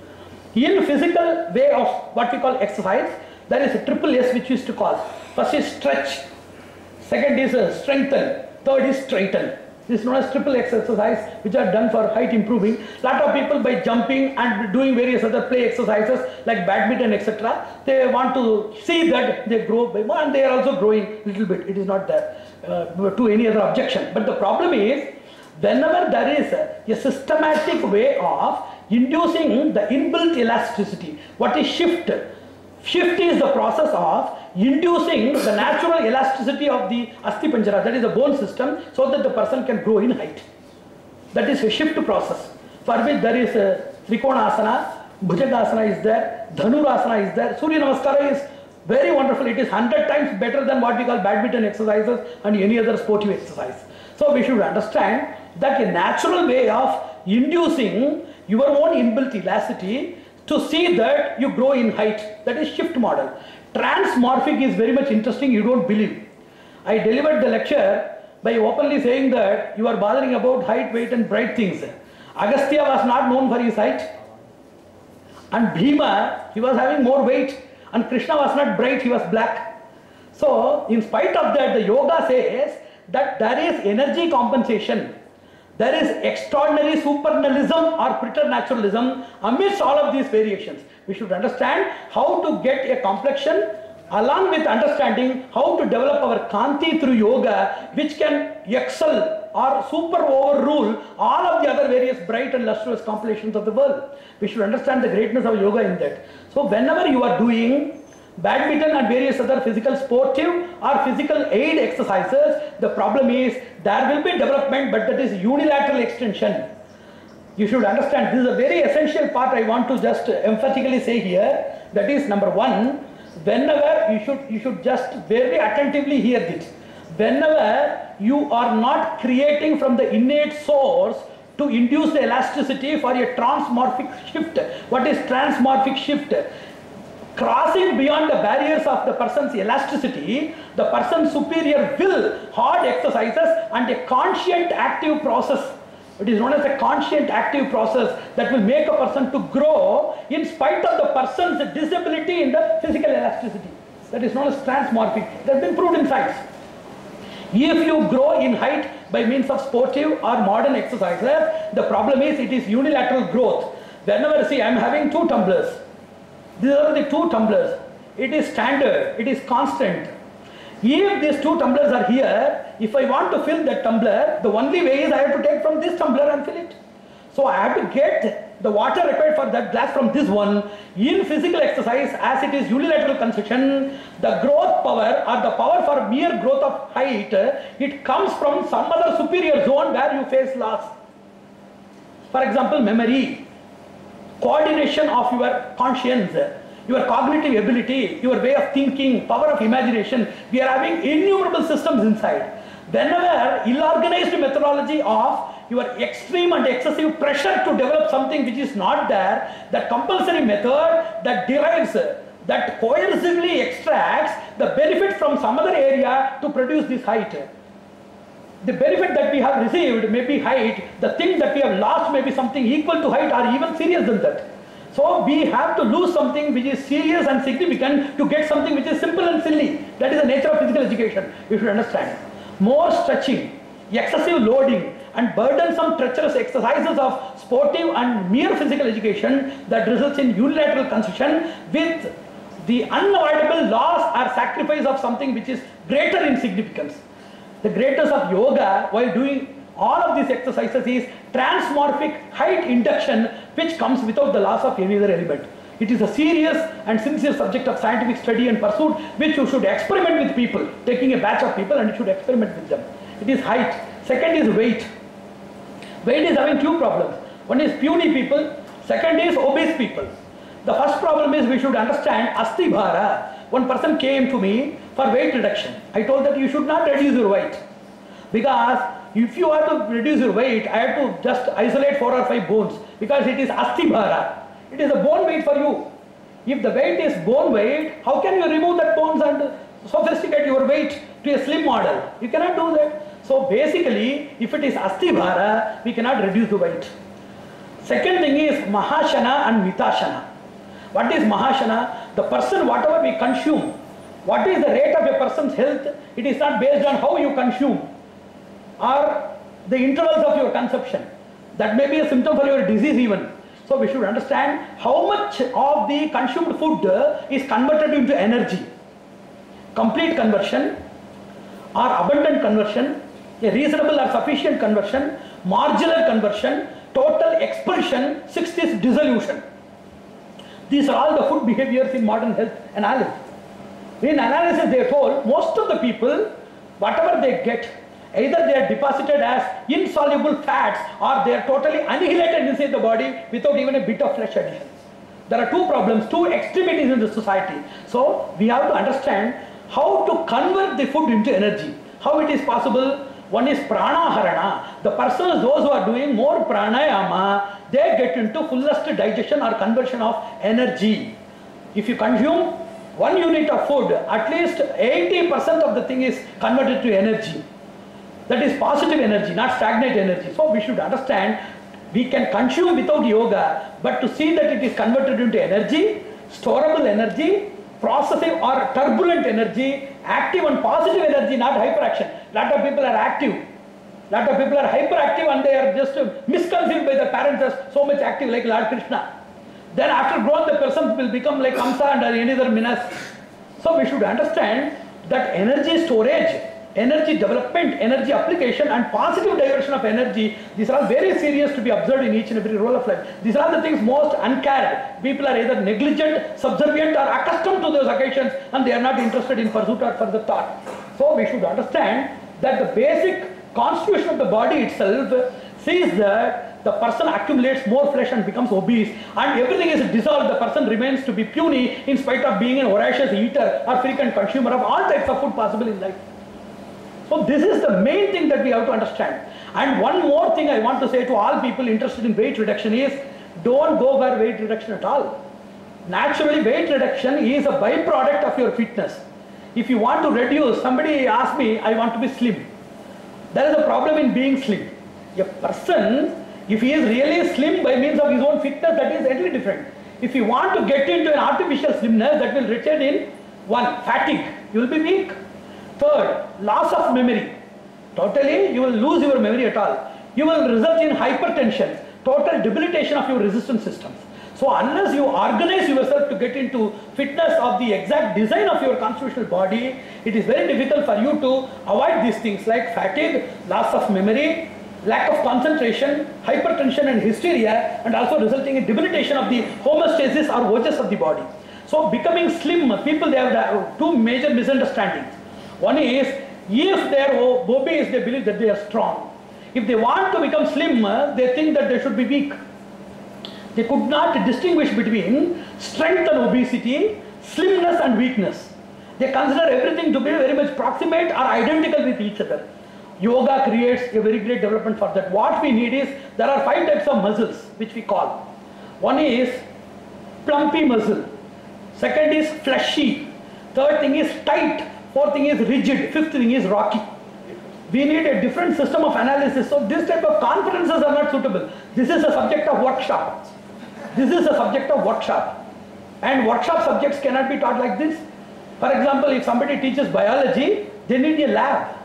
In physical way of what we call exercise, there is a triple S which we used to call. First is stretch, second is strengthen, third is straighten. This is known as triple X exercise which are done for height improving. Lot of people by jumping and doing various other play exercises like badminton et cetera. They want to see that they grow by more and they are also growing little bit. It is not there uh, to any other objection. But the problem is whenever there is a, a systematic way of inducing the inbuilt elasticity. What is shift? Shift is the process of inducing the natural elasticity of the Asti Panjara, that is the bone system, so that the person can grow in height. That is a shift process for which there is a Trikonasana, Bhujangasana is there, Dhanurasana is there, Surya Namaskara is very wonderful. It is one hundred times better than what we call badminton exercises and any other sportive exercise. So we should understand that a natural way of inducing your own inbuilt elasticity to see that you grow in height, that is shift model. Transmorphic is very much interesting, you don't believe. I delivered the lecture by openly saying that you are bothering about height, weight and bright things. Agastya was not known for his height. And Bhima, he was having more weight. And Krishna was not bright, he was black. So, in spite of that, the yoga says that there is energy compensation. There is extraordinary supernalism or preternaturalism amidst all of these variations. We should understand how to get a complexion along with understanding how to develop our Kanti through yoga, which can excel or super overrule all of the other various bright and lustrous compilations of the world. We should understand the greatness of yoga in that. So whenever you are doing badminton and various other physical sportive or physical aid exercises, the problem is there will be development, but that is unilateral extension. You should understand this is a very essential part I want to just emphatically say here. That is number one, whenever you should, you should just very attentively hear this. Whenever you are not creating from the innate source to induce the elasticity for a transmorphic shift. What is transmorphic shift? crossing beyond the barriers of the person's elasticity, the person's superior will, hard exercises and a conscient active process. It is known as a conscient active process that will make a person to grow in spite of the person's disability in the physical elasticity. That is known as transmorphic. It has been proved in science. If you grow in height by means of sportive or modern exercises, the problem is it is unilateral growth. Whenever, see, I am having two tumblers. These are the two tumblers. It is standard, it is constant. If these two tumblers are here, if I want to fill that tumbler, the only way is I have to take from this tumbler and fill it. So I have to get the water required for that glass from this one. In physical exercise, as it is unilateral construction, the growth power or the power for mere growth of height, it comes from some other superior zone where you face loss. For example, memory, coordination of your conscience, your cognitive ability, your way of thinking, power of imagination. We are having innumerable systems inside. Whenever ill-organized methodology of your extreme and excessive pressure to develop something which is not there, that compulsory method that derives, that coercively extracts the benefit from some other area to produce this height. The benefit that we have received may be height, the thing that we have lost may be something equal to height or even serious than that. So we have to lose something which is serious and significant to get something which is simple and silly. That is the nature of physical education, you should understand. More stretching, excessive loading and burdensome treacherous exercises of sportive and mere physical education that results in unilateral construction with the unavoidable loss or sacrifice of something which is greater in significance. The greatness of yoga while doing all of these exercises is transmorphic height induction, which comes without the loss of any other element. It is a serious and sincere subject of scientific study and pursuit, which you should experiment with people, taking a batch of people and you should experiment with them. It is height. Second is weight. Weight is having two problems. One is puny people, second is obese people. The first problem is we should understand Asti Bhara. One person came to me for weight reduction. I told that you should not reduce your weight, because if you are to reduce your weight, I have to just isolate four or five bones, because it is Asti Bhara. It is a bone weight for you. If the weight is bone weight, how can you remove that bones and sophisticate your weight to a slim model? You cannot do that. So basically, if it is Asti Bhara, we cannot reduce the weight. Second thing is Mahashana and Vitashana. What is Mahashana? The person, whatever we consume, what is the rate of a person's health? It is not based on how you consume or the intervals of your consumption. That may be a symptom for your disease even. So we should understand how much of the consumed food is converted into energy. Complete conversion or abundant conversion, a reasonable or sufficient conversion, marginal conversion, total expulsion, sixth is dissolution. These are all the food behaviors in modern health analysis. In analysis they told most of the people, whatever they get, either they are deposited as insoluble fats or they are totally annihilated inside the body without even a bit of flesh addition. There are two problems, two extremities in the society. So we have to understand how to convert the food into energy. How it is possible? One is pranaharana. The persons, those who are doing more pranayama, they get into fullest digestion or conversion of energy. If you consume one unit of food, at least eighty percent of the thing is converted to energy. That is positive energy, not stagnant energy. So we should understand we can consume without yoga, but to see that it is converted into energy, storable energy, processive or turbulent energy, active and positive energy, not hyperaction. Lot of people are active. Lot of people are hyperactive and they are just misconceived by the parents as so much active like Lord Krishna. Then after growth the person will become like Kamsa and any other Minas. So we should understand that energy storage, energy development, energy application and positive diversion of energy, these are all very serious to be observed in each and every role of life. These are the things most uncared. People are either negligent, subservient or accustomed to those occasions and they are not interested in pursuit or further thought. So we should understand that the basic constitution of the body itself sees that the person accumulates more flesh and becomes obese and everything is dissolved. The person remains to be puny in spite of being an voracious eater or frequent consumer of all types of food possible in life. So this is the main thing that we have to understand. And one more thing I want to say to all people interested in weight reduction is, don't go for weight reduction at all. Naturally, weight reduction is a byproduct of your fitness. If you want to reduce, somebody asked me, I want to be slim. There is a problem in being slim. A person, if he is really slim by means of his own fitness, that is entirely different. If you want to get into an artificial slimness, that will result in one, fatigue. You will be weak. Third, loss of memory. Totally, you will lose your memory at all. You will result in hypertension, total debilitation of your resistance systems. So unless you organize yourself to get into fitness of the exact design of your constitutional body, it is very difficult for you to avoid these things like fatigue, loss of memory, lack of concentration, hypertension and hysteria, and also resulting in debilitation of the homeostasis or ojas of the body. So becoming slim, people, they have two major misunderstandings. One is, if they are obese, they believe that they are strong. If they want to become slim, they think that they should be weak. They could not distinguish between strength and obesity, slimness and weakness. They consider everything to be very much proximate or identical with each other. Yoga creates a very great development for that. What we need is, there are five types of muscles which we call. One is plumpy muscle. Second is fleshy. Third thing is tight. Fourth thing is rigid. Fifth thing is rocky. We need a different system of analysis. So this type of conferences are not suitable. This is a subject of workshop. This is a subject of workshop. And workshop subjects cannot be taught like this. For example, if somebody teaches biology, they need a lab.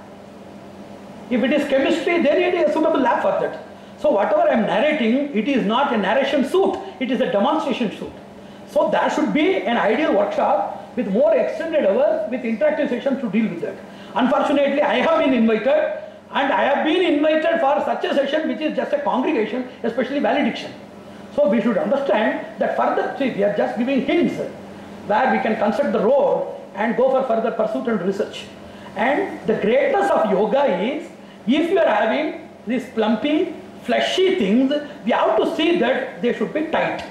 If it is chemistry, they need a suitable lab for that. So whatever I am narrating, it is not a narration suit. It is a demonstration suit. So there should be an ideal workshop with more extended hours, with interactive sessions to deal with that. Unfortunately, I have been invited, and I have been invited for such a session which is just a congregation, especially valediction. So we should understand that further, see, we are just giving hints where we can construct the road and go for further pursuit and research. And the greatness of yoga is, if you are having these plumpy, fleshy things, we have to see that they should be tight.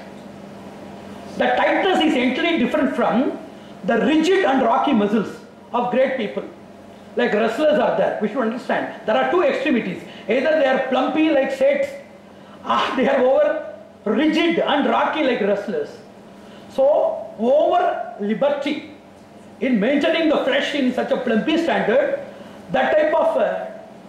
The tightness is entirely different from the rigid and rocky muscles of great people. Like wrestlers are there, we should understand. There are two extremities. Either they are plumpy like Seths, or they are over rigid and rocky like wrestlers. So, over liberty in maintaining the flesh in such a plumpy standard, that type of uh,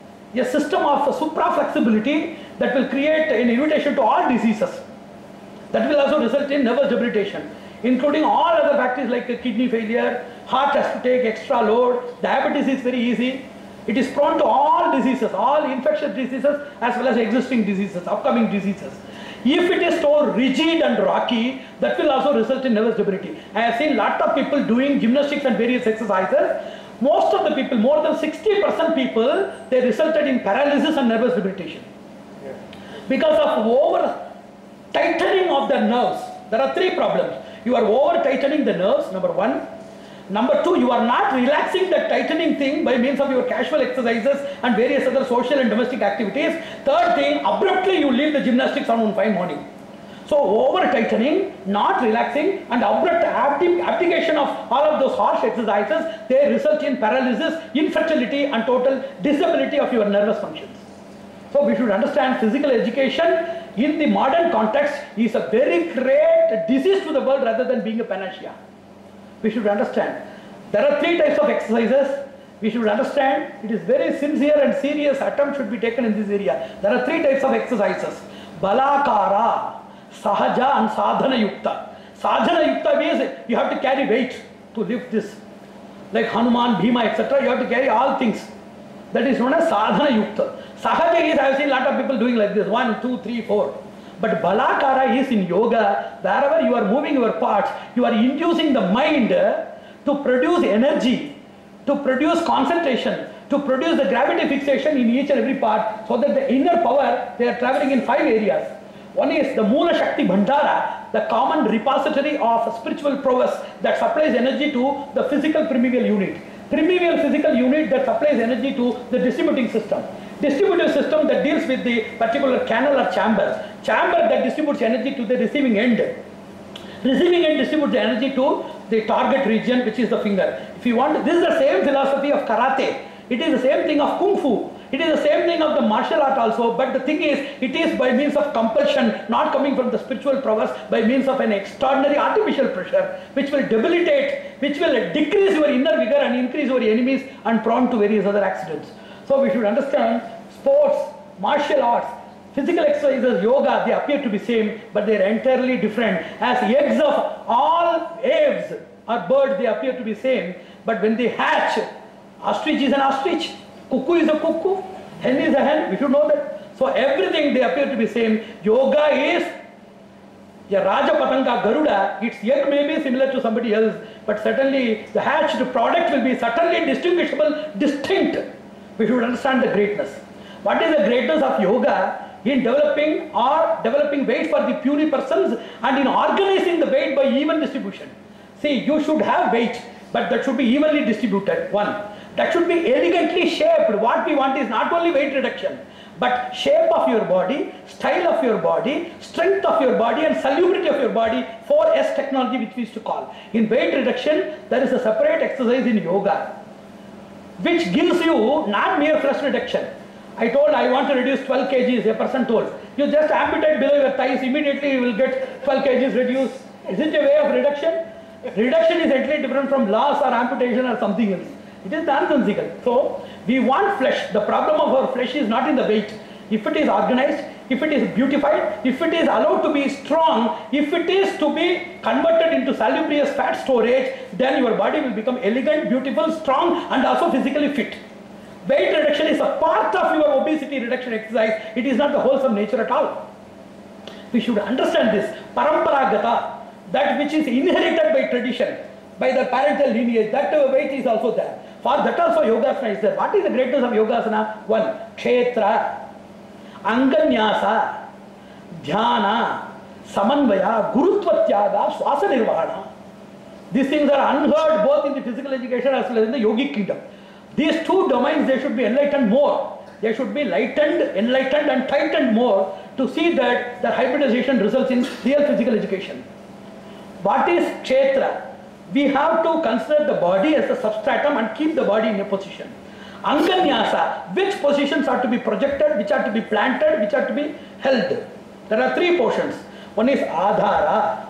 a system of supra-flexibility that will create an invitation to all diseases. That will also result in nervous debilitation, including all other factors like kidney failure, heart has to take extra load, diabetes is very easy. It is prone to all diseases, all infectious diseases as well as existing diseases, upcoming diseases. If it is so rigid and rocky, that will also result in nervous debility. I have seen lot of people doing gymnastics and various exercises. Most of the people, more than sixty percent people, they resulted in paralysis and nervous debilitation. Yeah. Because of over tightening of the nerves. There are three problems. You are over tightening the nerves, number one. Number two, you are not relaxing the tightening thing by means of your casual exercises and various other social and domestic activities. Third thing, abruptly you leave the gymnastics on one fine morning. So over tightening, not relaxing, and abrupt abdication of all of those harsh exercises, they result in paralysis, infertility and total disability of your nervous functions. So we should understand physical education in the modern context is a very great disease to the world rather than being a panacea. We should understand. There are three types of exercises. We should understand it is very sincere and serious attempt should be taken in this area. There are three types of exercises. Balakara, Sahaja and Sadhana Yukta. Sadhana Yukta means you have to carry weight to lift this. Like Hanuman, Bhima, et cetera. You have to carry all things. That is known as Sadhana Yukta. Sahaja is, I have seen a lot of people doing like this. One, two, three, four. But Balakara is in yoga, wherever you are moving your parts, you are inducing the mind to produce energy, to produce concentration, to produce the gravity fixation in each and every part, so that the inner power, they are traveling in five areas. One is the Moola Shakti Bhandara, the common repository of spiritual prowess that supplies energy to the physical primeval unit. Primeval physical unit that supplies energy to the distributing system. Distributive system that deals with the particular canal or chamber. Chamber that distributes energy to the receiving end. Receiving end distributes the energy to the target region, which is the finger. If you want, this is the same philosophy of karate. It is the same thing of kung fu. It is the same thing of the martial art also, but the thing is, it is by means of compulsion, not coming from the spiritual prowess, by means of an extraordinary artificial pressure, which will debilitate, which will decrease your inner vigor and increase your enemies and prone to various other accidents. So we should understand sports, martial arts, physical exercises, yoga, they appear to be same, but they are entirely different. As eggs of all aves or birds, they appear to be same, but when they hatch, ostrich is an ostrich, cuckoo is a cuckoo, hen is a hen, we should know that. So everything they appear to be same. Yoga is a Rajapatanga Garuda, its egg may be similar to somebody else, but certainly the hatched product will be certainly distinguishable, distinct. We should understand the greatness. What is the greatness of yoga? In developing or developing weight for the puny persons and in organizing the weight by even distribution. See, you should have weight, but that should be evenly distributed. One, that should be elegantly shaped. What we want is not only weight reduction, but shape of your body, style of your body, strength of your body and salubrity of your body, four S technology which we used to call. In weight reduction, there is a separate exercise in yoga, which gives you not mere flesh reduction. I told I want to reduce twelve kgs, a person told. You just amputate below your thighs, immediately you will get twelve kgs reduced. Is it a way of reduction? Reduction is entirely different from loss or amputation or something else. It is nonsensical. So, we want flesh. The problem of our flesh is not in the weight. If it is organized, if it is beautified, if it is allowed to be strong, if it is to be converted into salubrious fat storage, then your body will become elegant, beautiful, strong and also physically fit. Weight reduction is a part of your obesity reduction exercise. It is not the wholesome nature at all. We should understand this. Paramparagata, that which is inherited by tradition, by the parental lineage, that uh, weight is also there. For that also yogasana is there. What is the greatness of yogasana? One, kshetra, anganyasa, dhyana, samanvaya, gurutvatyaga, swasa nirvahana. These things are unheard both in the physical education as well as in the yogic kingdom. These two domains, they should be enlightened more. They should be lightened, enlightened and tightened more to see that the hybridization results in real physical education. What is kshetra? We have to consider the body as a substratum and keep the body in a position. Anganyasa, which positions are to be projected, which are to be planted, which are to be held. There are three portions. One is adhara.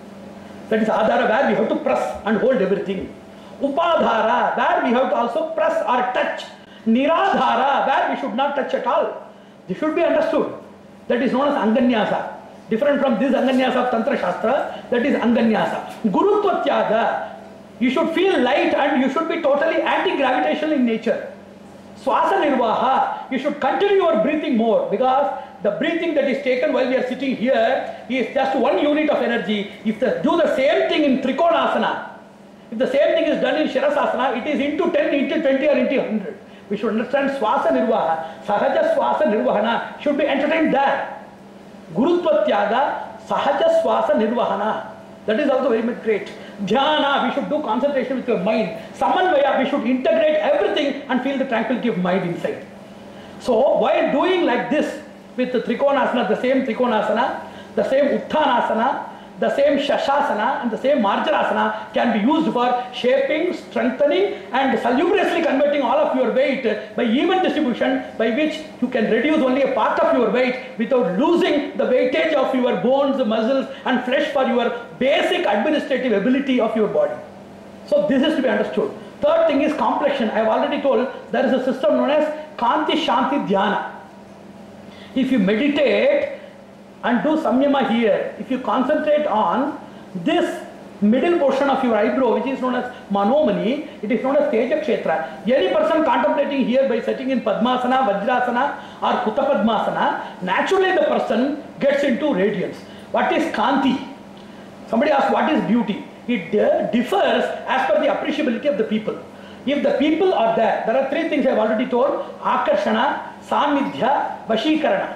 That is adhara, where we have to press and hold everything. Upadhara, where we have to also press or touch. Niradhara, where we should not touch at all. This should be understood. That is known as Anganyasa. Different from this Anganyasa of Tantra Shastra, that is Anganyasa. Gurutvatyaga, you should feel light and you should be totally anti-gravitational in nature. Swasa Nirvaha, you should continue your breathing more, because the breathing that is taken while we are sitting here is just one unit of energy. If they do the same thing in Trikonasana, if the same thing is done in Shirasasana, it is into ten, into twenty or into one hundred. We should understand Swasa Nirvaha, Sahaja Swasa Nirvahana should be entertained there. Gurutvatyaga, Sahaja Swasa Nirvahana. That is also very much great. Dhyana, we should do concentration with your mind. Samanvaya, we should integrate everything and feel the tranquility of mind inside. So, while doing like this with the Trikonasana, the same Trikonasana, the same Uttanasana, the same Shashasana and the same Marjarasana can be used for shaping, strengthening and salubriously converting all of your weight by even distribution, by which you can reduce only a part of your weight without losing the weightage of your bones, muscles and flesh for your basic administrative ability of your body. So this is to be understood. Third thing is complexion. I have already told there is a system known as Kanti Shanti Dhyana. If you meditate and do samyama here, if you concentrate on this middle portion of your eyebrow, which is known as Manomani, it is known as Teja Kshetra. Any person contemplating here by sitting in Padmasana, Vajrasana or Kutta Padmasana, naturally the person gets into radiance. What is Kanti? Somebody asked what is beauty? It uh, differs as per the appreciability of the people. If the people are there, there are three things I have already told: Akarshana, Samidhya, Vashikarana.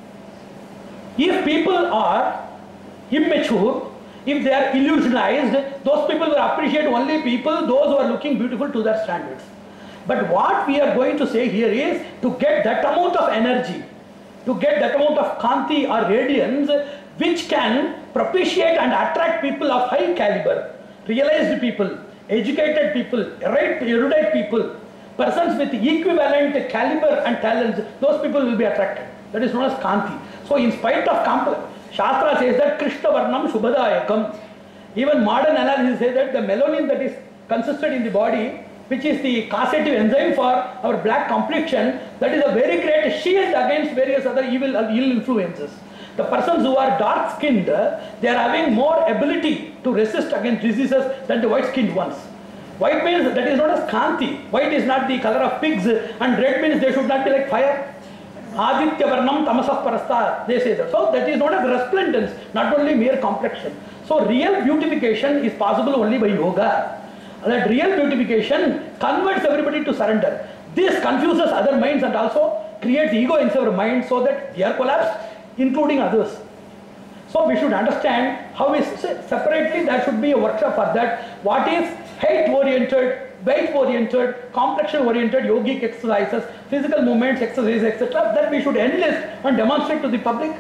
If people are immature, if they are illusionized, those people will appreciate only people, those who are looking beautiful to their standards. But what we are going to say here is, to get that amount of energy, to get that amount of Kanti or radiance, which can propitiate and attract people of high caliber, realized people, educated people, erudite people, Persons with equivalent caliber and talents, those people will be attracted. That is known as Kanti. So in spite of complex, Shastra says that Krishna Varnam Shubhadayakam. Even modern analysis says that the melanin that is consisted in the body, which is the causative enzyme for our black complexion, that is a very great shield against various other evil uh, ill influences. The persons who are dark skinned, they are having more ability to resist against diseases than the white skinned ones. White means that is known as Kanti. White is not the color of pigs, and red means they should not be like fire. Aditya Varnam Tamasah Parasta, they say that. So that is known as resplendence, not only mere complexion. So real beautification is possible only by yoga. That real beautification converts everybody to surrender. This confuses other minds and also creates ego in our mind so that they are collapsed, including others. So we should understand how is separately there should be a workshop for that. What is height oriented, weight oriented, complexion oriented yogic exercises, physical movements, exercises, et cetera that we should enlist and demonstrate to the public.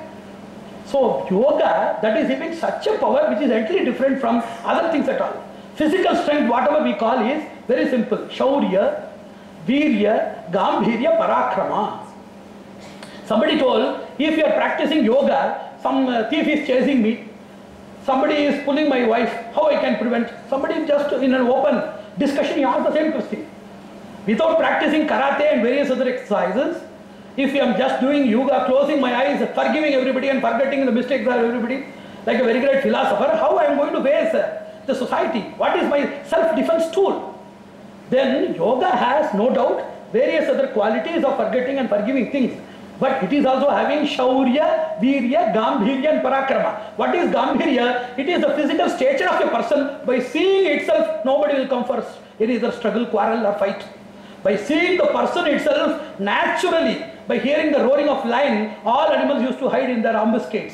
So yoga, that is having such a power which is entirely different from other things at all. Physical strength, whatever we call, is very simple. Shaurya, Virya, Gambhirya, Parakrama. Somebody told, if you are practicing yoga, some uh, thief is chasing me, somebody is pulling my wife, how I can prevent? Somebody just in an open discussion, he asked the same question. Without practicing karate and various other exercises, if I am just doing yoga, closing my eyes, forgiving everybody and forgetting the mistakes of everybody, like a very great philosopher, how I am going to face the society? What is my self-defense tool? Then yoga has no doubt various other qualities of forgetting and forgiving things. But it is also having Shaurya, Virya, Gambhirya and Parakrama. What is Gambhirya? It is the physical stature of a person. By seeing itself, nobody will come first. It is a struggle, quarrel or fight. By seeing the person itself, naturally, by hearing the roaring of lion, all animals used to hide in their ambuscades.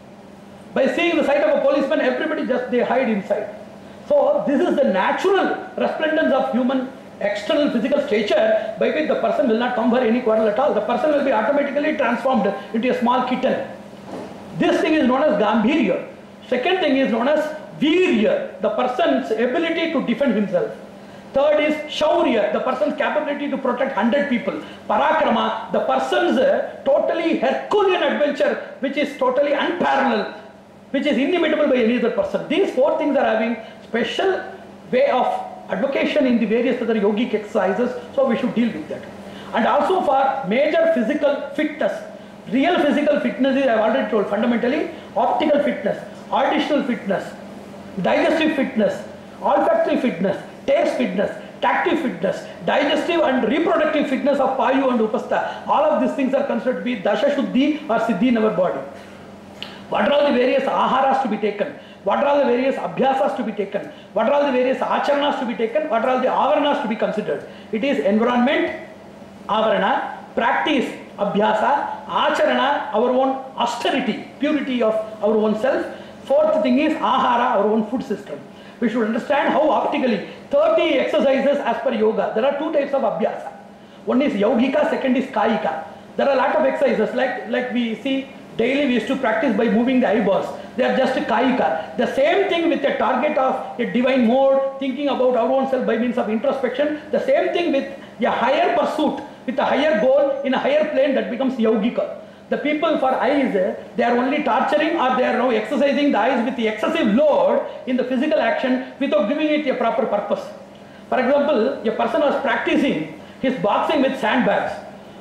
By seeing the sight of a policeman, everybody just they hide inside. So this is the natural resplendence of human external physical stature by which the person will not come for any quarrel at all. The person will be automatically transformed into a small kitten. This thing is known as Gambhirya. Second thing is known as Virya, the person's ability to defend himself. Third is Shaurya, the person's capability to protect one hundred people. Parakrama, the person's totally Herculean adventure which is totally unparalleled, which is inimitable by any other person. These four things are having special way of advocation in the various other yogic exercises, so we should deal with that. And also for major physical fitness, real physical fitness is, I have already told, fundamentally optical fitness, auditional fitness, digestive fitness, olfactory fitness, taste fitness, tactive fitness, digestive and reproductive fitness of Payu and Upastha. All of these things are considered to be Dasha Shuddhi or Siddhi in our body. What are all the various aharas to be taken? What are all the various abhyasas to be taken? What are all the various acharanas to be taken? What are all the avaranas to be considered? It is environment, avarana, practice, abhyasa, acharana, our own austerity, purity of our own self. Fourth thing is ahara, our own food system. We should understand how optically thirty exercises as per yoga. There are two types of abhyasa. One is yogika, second is kayika. There are a lot of exercises like, like we see daily we used to practice by moving the eyeballs. They are just kayika. The same thing with a target of a divine mode, thinking about our own self by means of introspection. The same thing with a higher pursuit, with a higher goal in a higher plane, that becomes yogika. The people for eyes, they are only torturing or they are now exercising the eyes with the excessive load in the physical action without giving it a proper purpose. For example, a person was practicing his boxing with sandbags,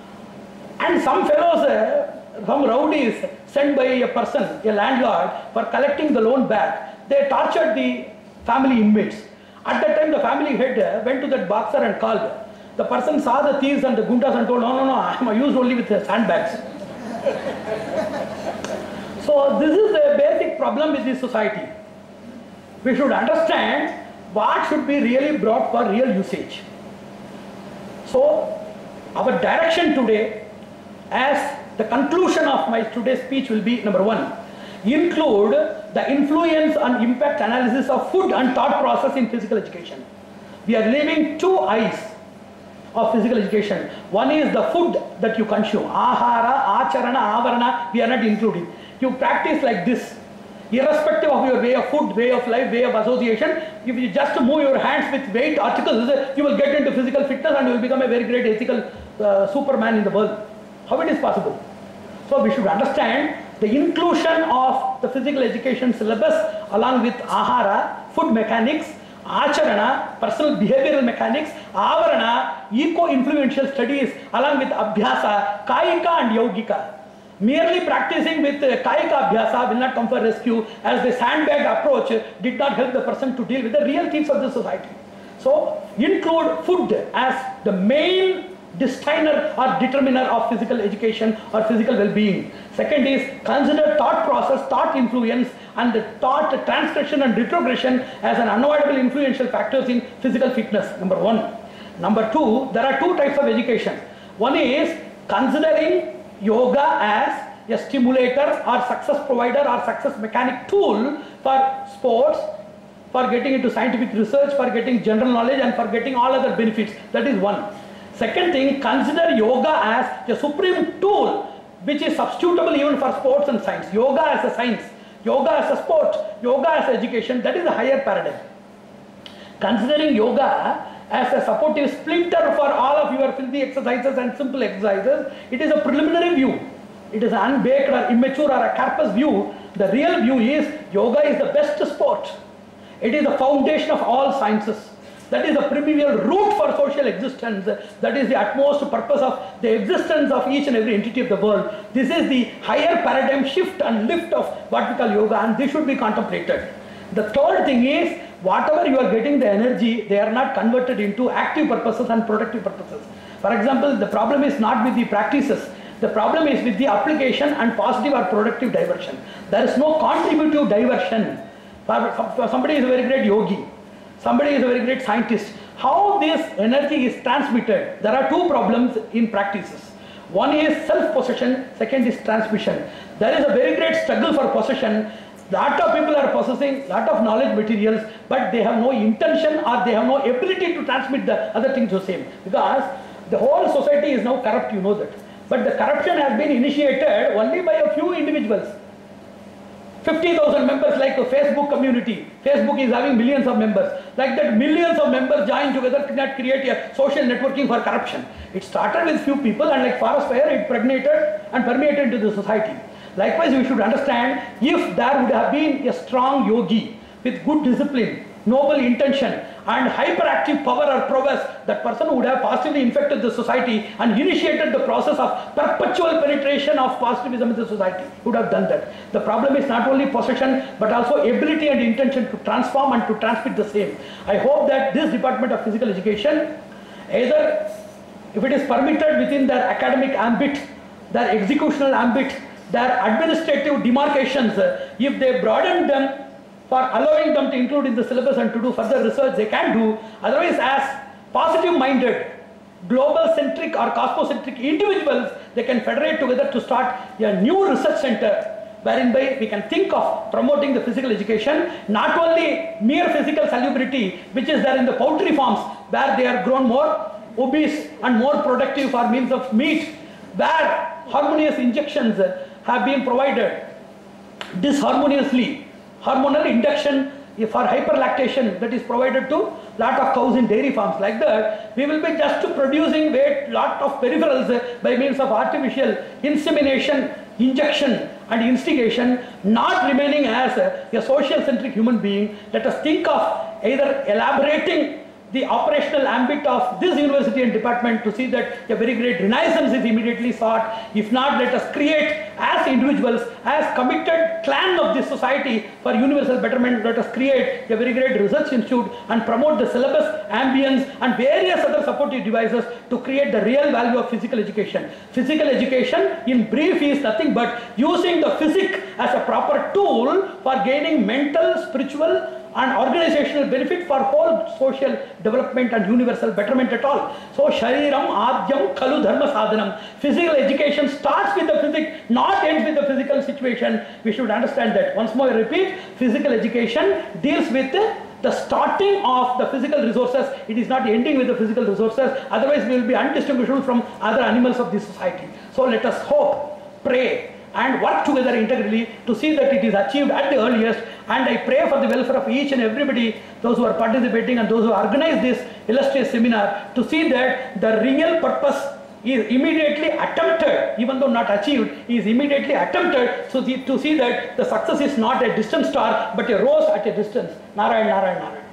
and some fellows, uh, some rowdies sent by a person, a landlord, for collecting the loan back, they tortured the family inmates. At that time, the family head uh, went to that boxer and called. The person saw the thieves and the gundas and told, no, no, no, I am used only with uh, sandbags. So this is the basic problem with this society. We should understand what should be really brought for real usage. So our direction today, as the conclusion of my today's speech will be, number one, include the influence and impact analysis of food and thought process in physical education. We are leaving two eyes of physical education. One is the food that you consume. Ahara, acharana, avarana, we are not including. You practice like this. irrespective of your way of food, way of life, way of association, if you just move your hands with weight articles, you will get into physical fitness and you will become a very great ethical uh, superman in the world. How it is possible? So we should understand the inclusion of the physical education syllabus along with ahara, food mechanics, acharana, personal behavioral mechanics, avarana, eco-influential studies along with abhyasa, kayika and yogika. Merely practicing with uh, kayika abhyasa will not come for rescue, as the sandbag approach did not help the person to deal with the real thieves of the society. So include food as the main destiner or determiner of physical education or physical well-being. Second is consider thought process, thought influence and the thought transgression and retrogression as an unavoidable influential factors in physical fitness. Number one. Number two, there are two types of education. One is considering yoga as a stimulator or success provider or success mechanic tool for sports, for getting into scientific research, for getting general knowledge and for getting all other benefits. That is one. Second thing, consider yoga as a supreme tool which is substitutable even for sports and science. Yoga as a science, yoga as a sport, yoga as education, that is a higher paradigm. Considering yoga as a supportive splinter for all of your filthy exercises and simple exercises, it is a preliminary view. It is an unbaked or immature or a carpus view. The real view is yoga is the best sport. It is the foundation of all sciences. That is the primordial root for social existence. That is the utmost purpose of the existence of each and every entity of the world. This is the higher paradigm shift and lift of what we call yoga, and this should be contemplated. The third thing is, whatever you are getting the energy, they are not converted into active purposes and productive purposes. For example, the problem is not with the practices. The problem is with the application and positive or productive diversion. There is no contributive diversion. For, for somebody is a very great yogi. Somebody is a very great scientist. How this energy is transmitted? There are two problems in practices. One is self-possession, second is transmission. There is a very great struggle for possession. Lot of people are possessing lot of knowledge materials, but they have no intention or they have no ability to transmit the other things the same. Because the whole society is now corrupt, you know that. But the corruption has been initiated only by a few individuals. fifty thousand members like the Facebook community. Facebook is having millions of members. Like that, millions of members join together cannot create a social networking for corruption. It started with few people and like forest fire, it pregnated and permeated into the society. Likewise, we should understand, if there would have been a strong yogi with good discipline, noble intention and hyperactive power or prowess, that person would have positively infected the society and initiated the process of perpetual penetration of positivism in the society. He would have done that. The problem is not only possession but also ability and intention to transform and to transmit the same. I hope that this Department of Physical Education, either if it is permitted within their academic ambit, their executional ambit, their administrative demarcations, if they broaden them for allowing them to include in the syllabus and to do further research, they can do. Otherwise, as positive-minded, global-centric or cosmocentric individuals, they can federate together to start a new research center wherein by we can think of promoting the physical education, not only mere physical salubrity, which is there in the poultry farms, where they are grown more obese and more productive for means of meat, where harmonious injections have been provided disharmoniously. Hormonal induction for hyperlactation that is provided to lot of cows in dairy farms. Like that, we will be just producing weight lot of peripherals by means of artificial insemination, injection and instigation, not remaining as a, a social centric human being. Let us think of either elaborating the operational ambit of this university and department to see that a very great renaissance is immediately sought. If not, let us create as individuals, as committed clan of this society for universal betterment, let us create a very great research institute and promote the syllabus, ambience and various other supportive devices to create the real value of physical education. Physical education in brief is nothing but using the physic as a proper tool for gaining mental, spiritual and organizational benefit for whole social development and universal betterment at all. So, Shariram Adyam Kalu Dharma Sadhanam. Physical education starts with the physics, not ends with the physical situation. We should understand that. Once more I repeat, physical education deals with the starting of the physical resources. It is not ending with the physical resources. Otherwise, we will be undistinguishable from other animals of this society. So, let us hope, pray and work together integrally to see that it is achieved at the earliest. And I pray for the welfare of each and everybody, those who are participating and those who organize this illustrious seminar, to see that the real purpose is immediately attempted, even though not achieved, is immediately attempted, so the, to see that the success is not a distant star but a rose at a distance. Narayan, Narayan, Narayan.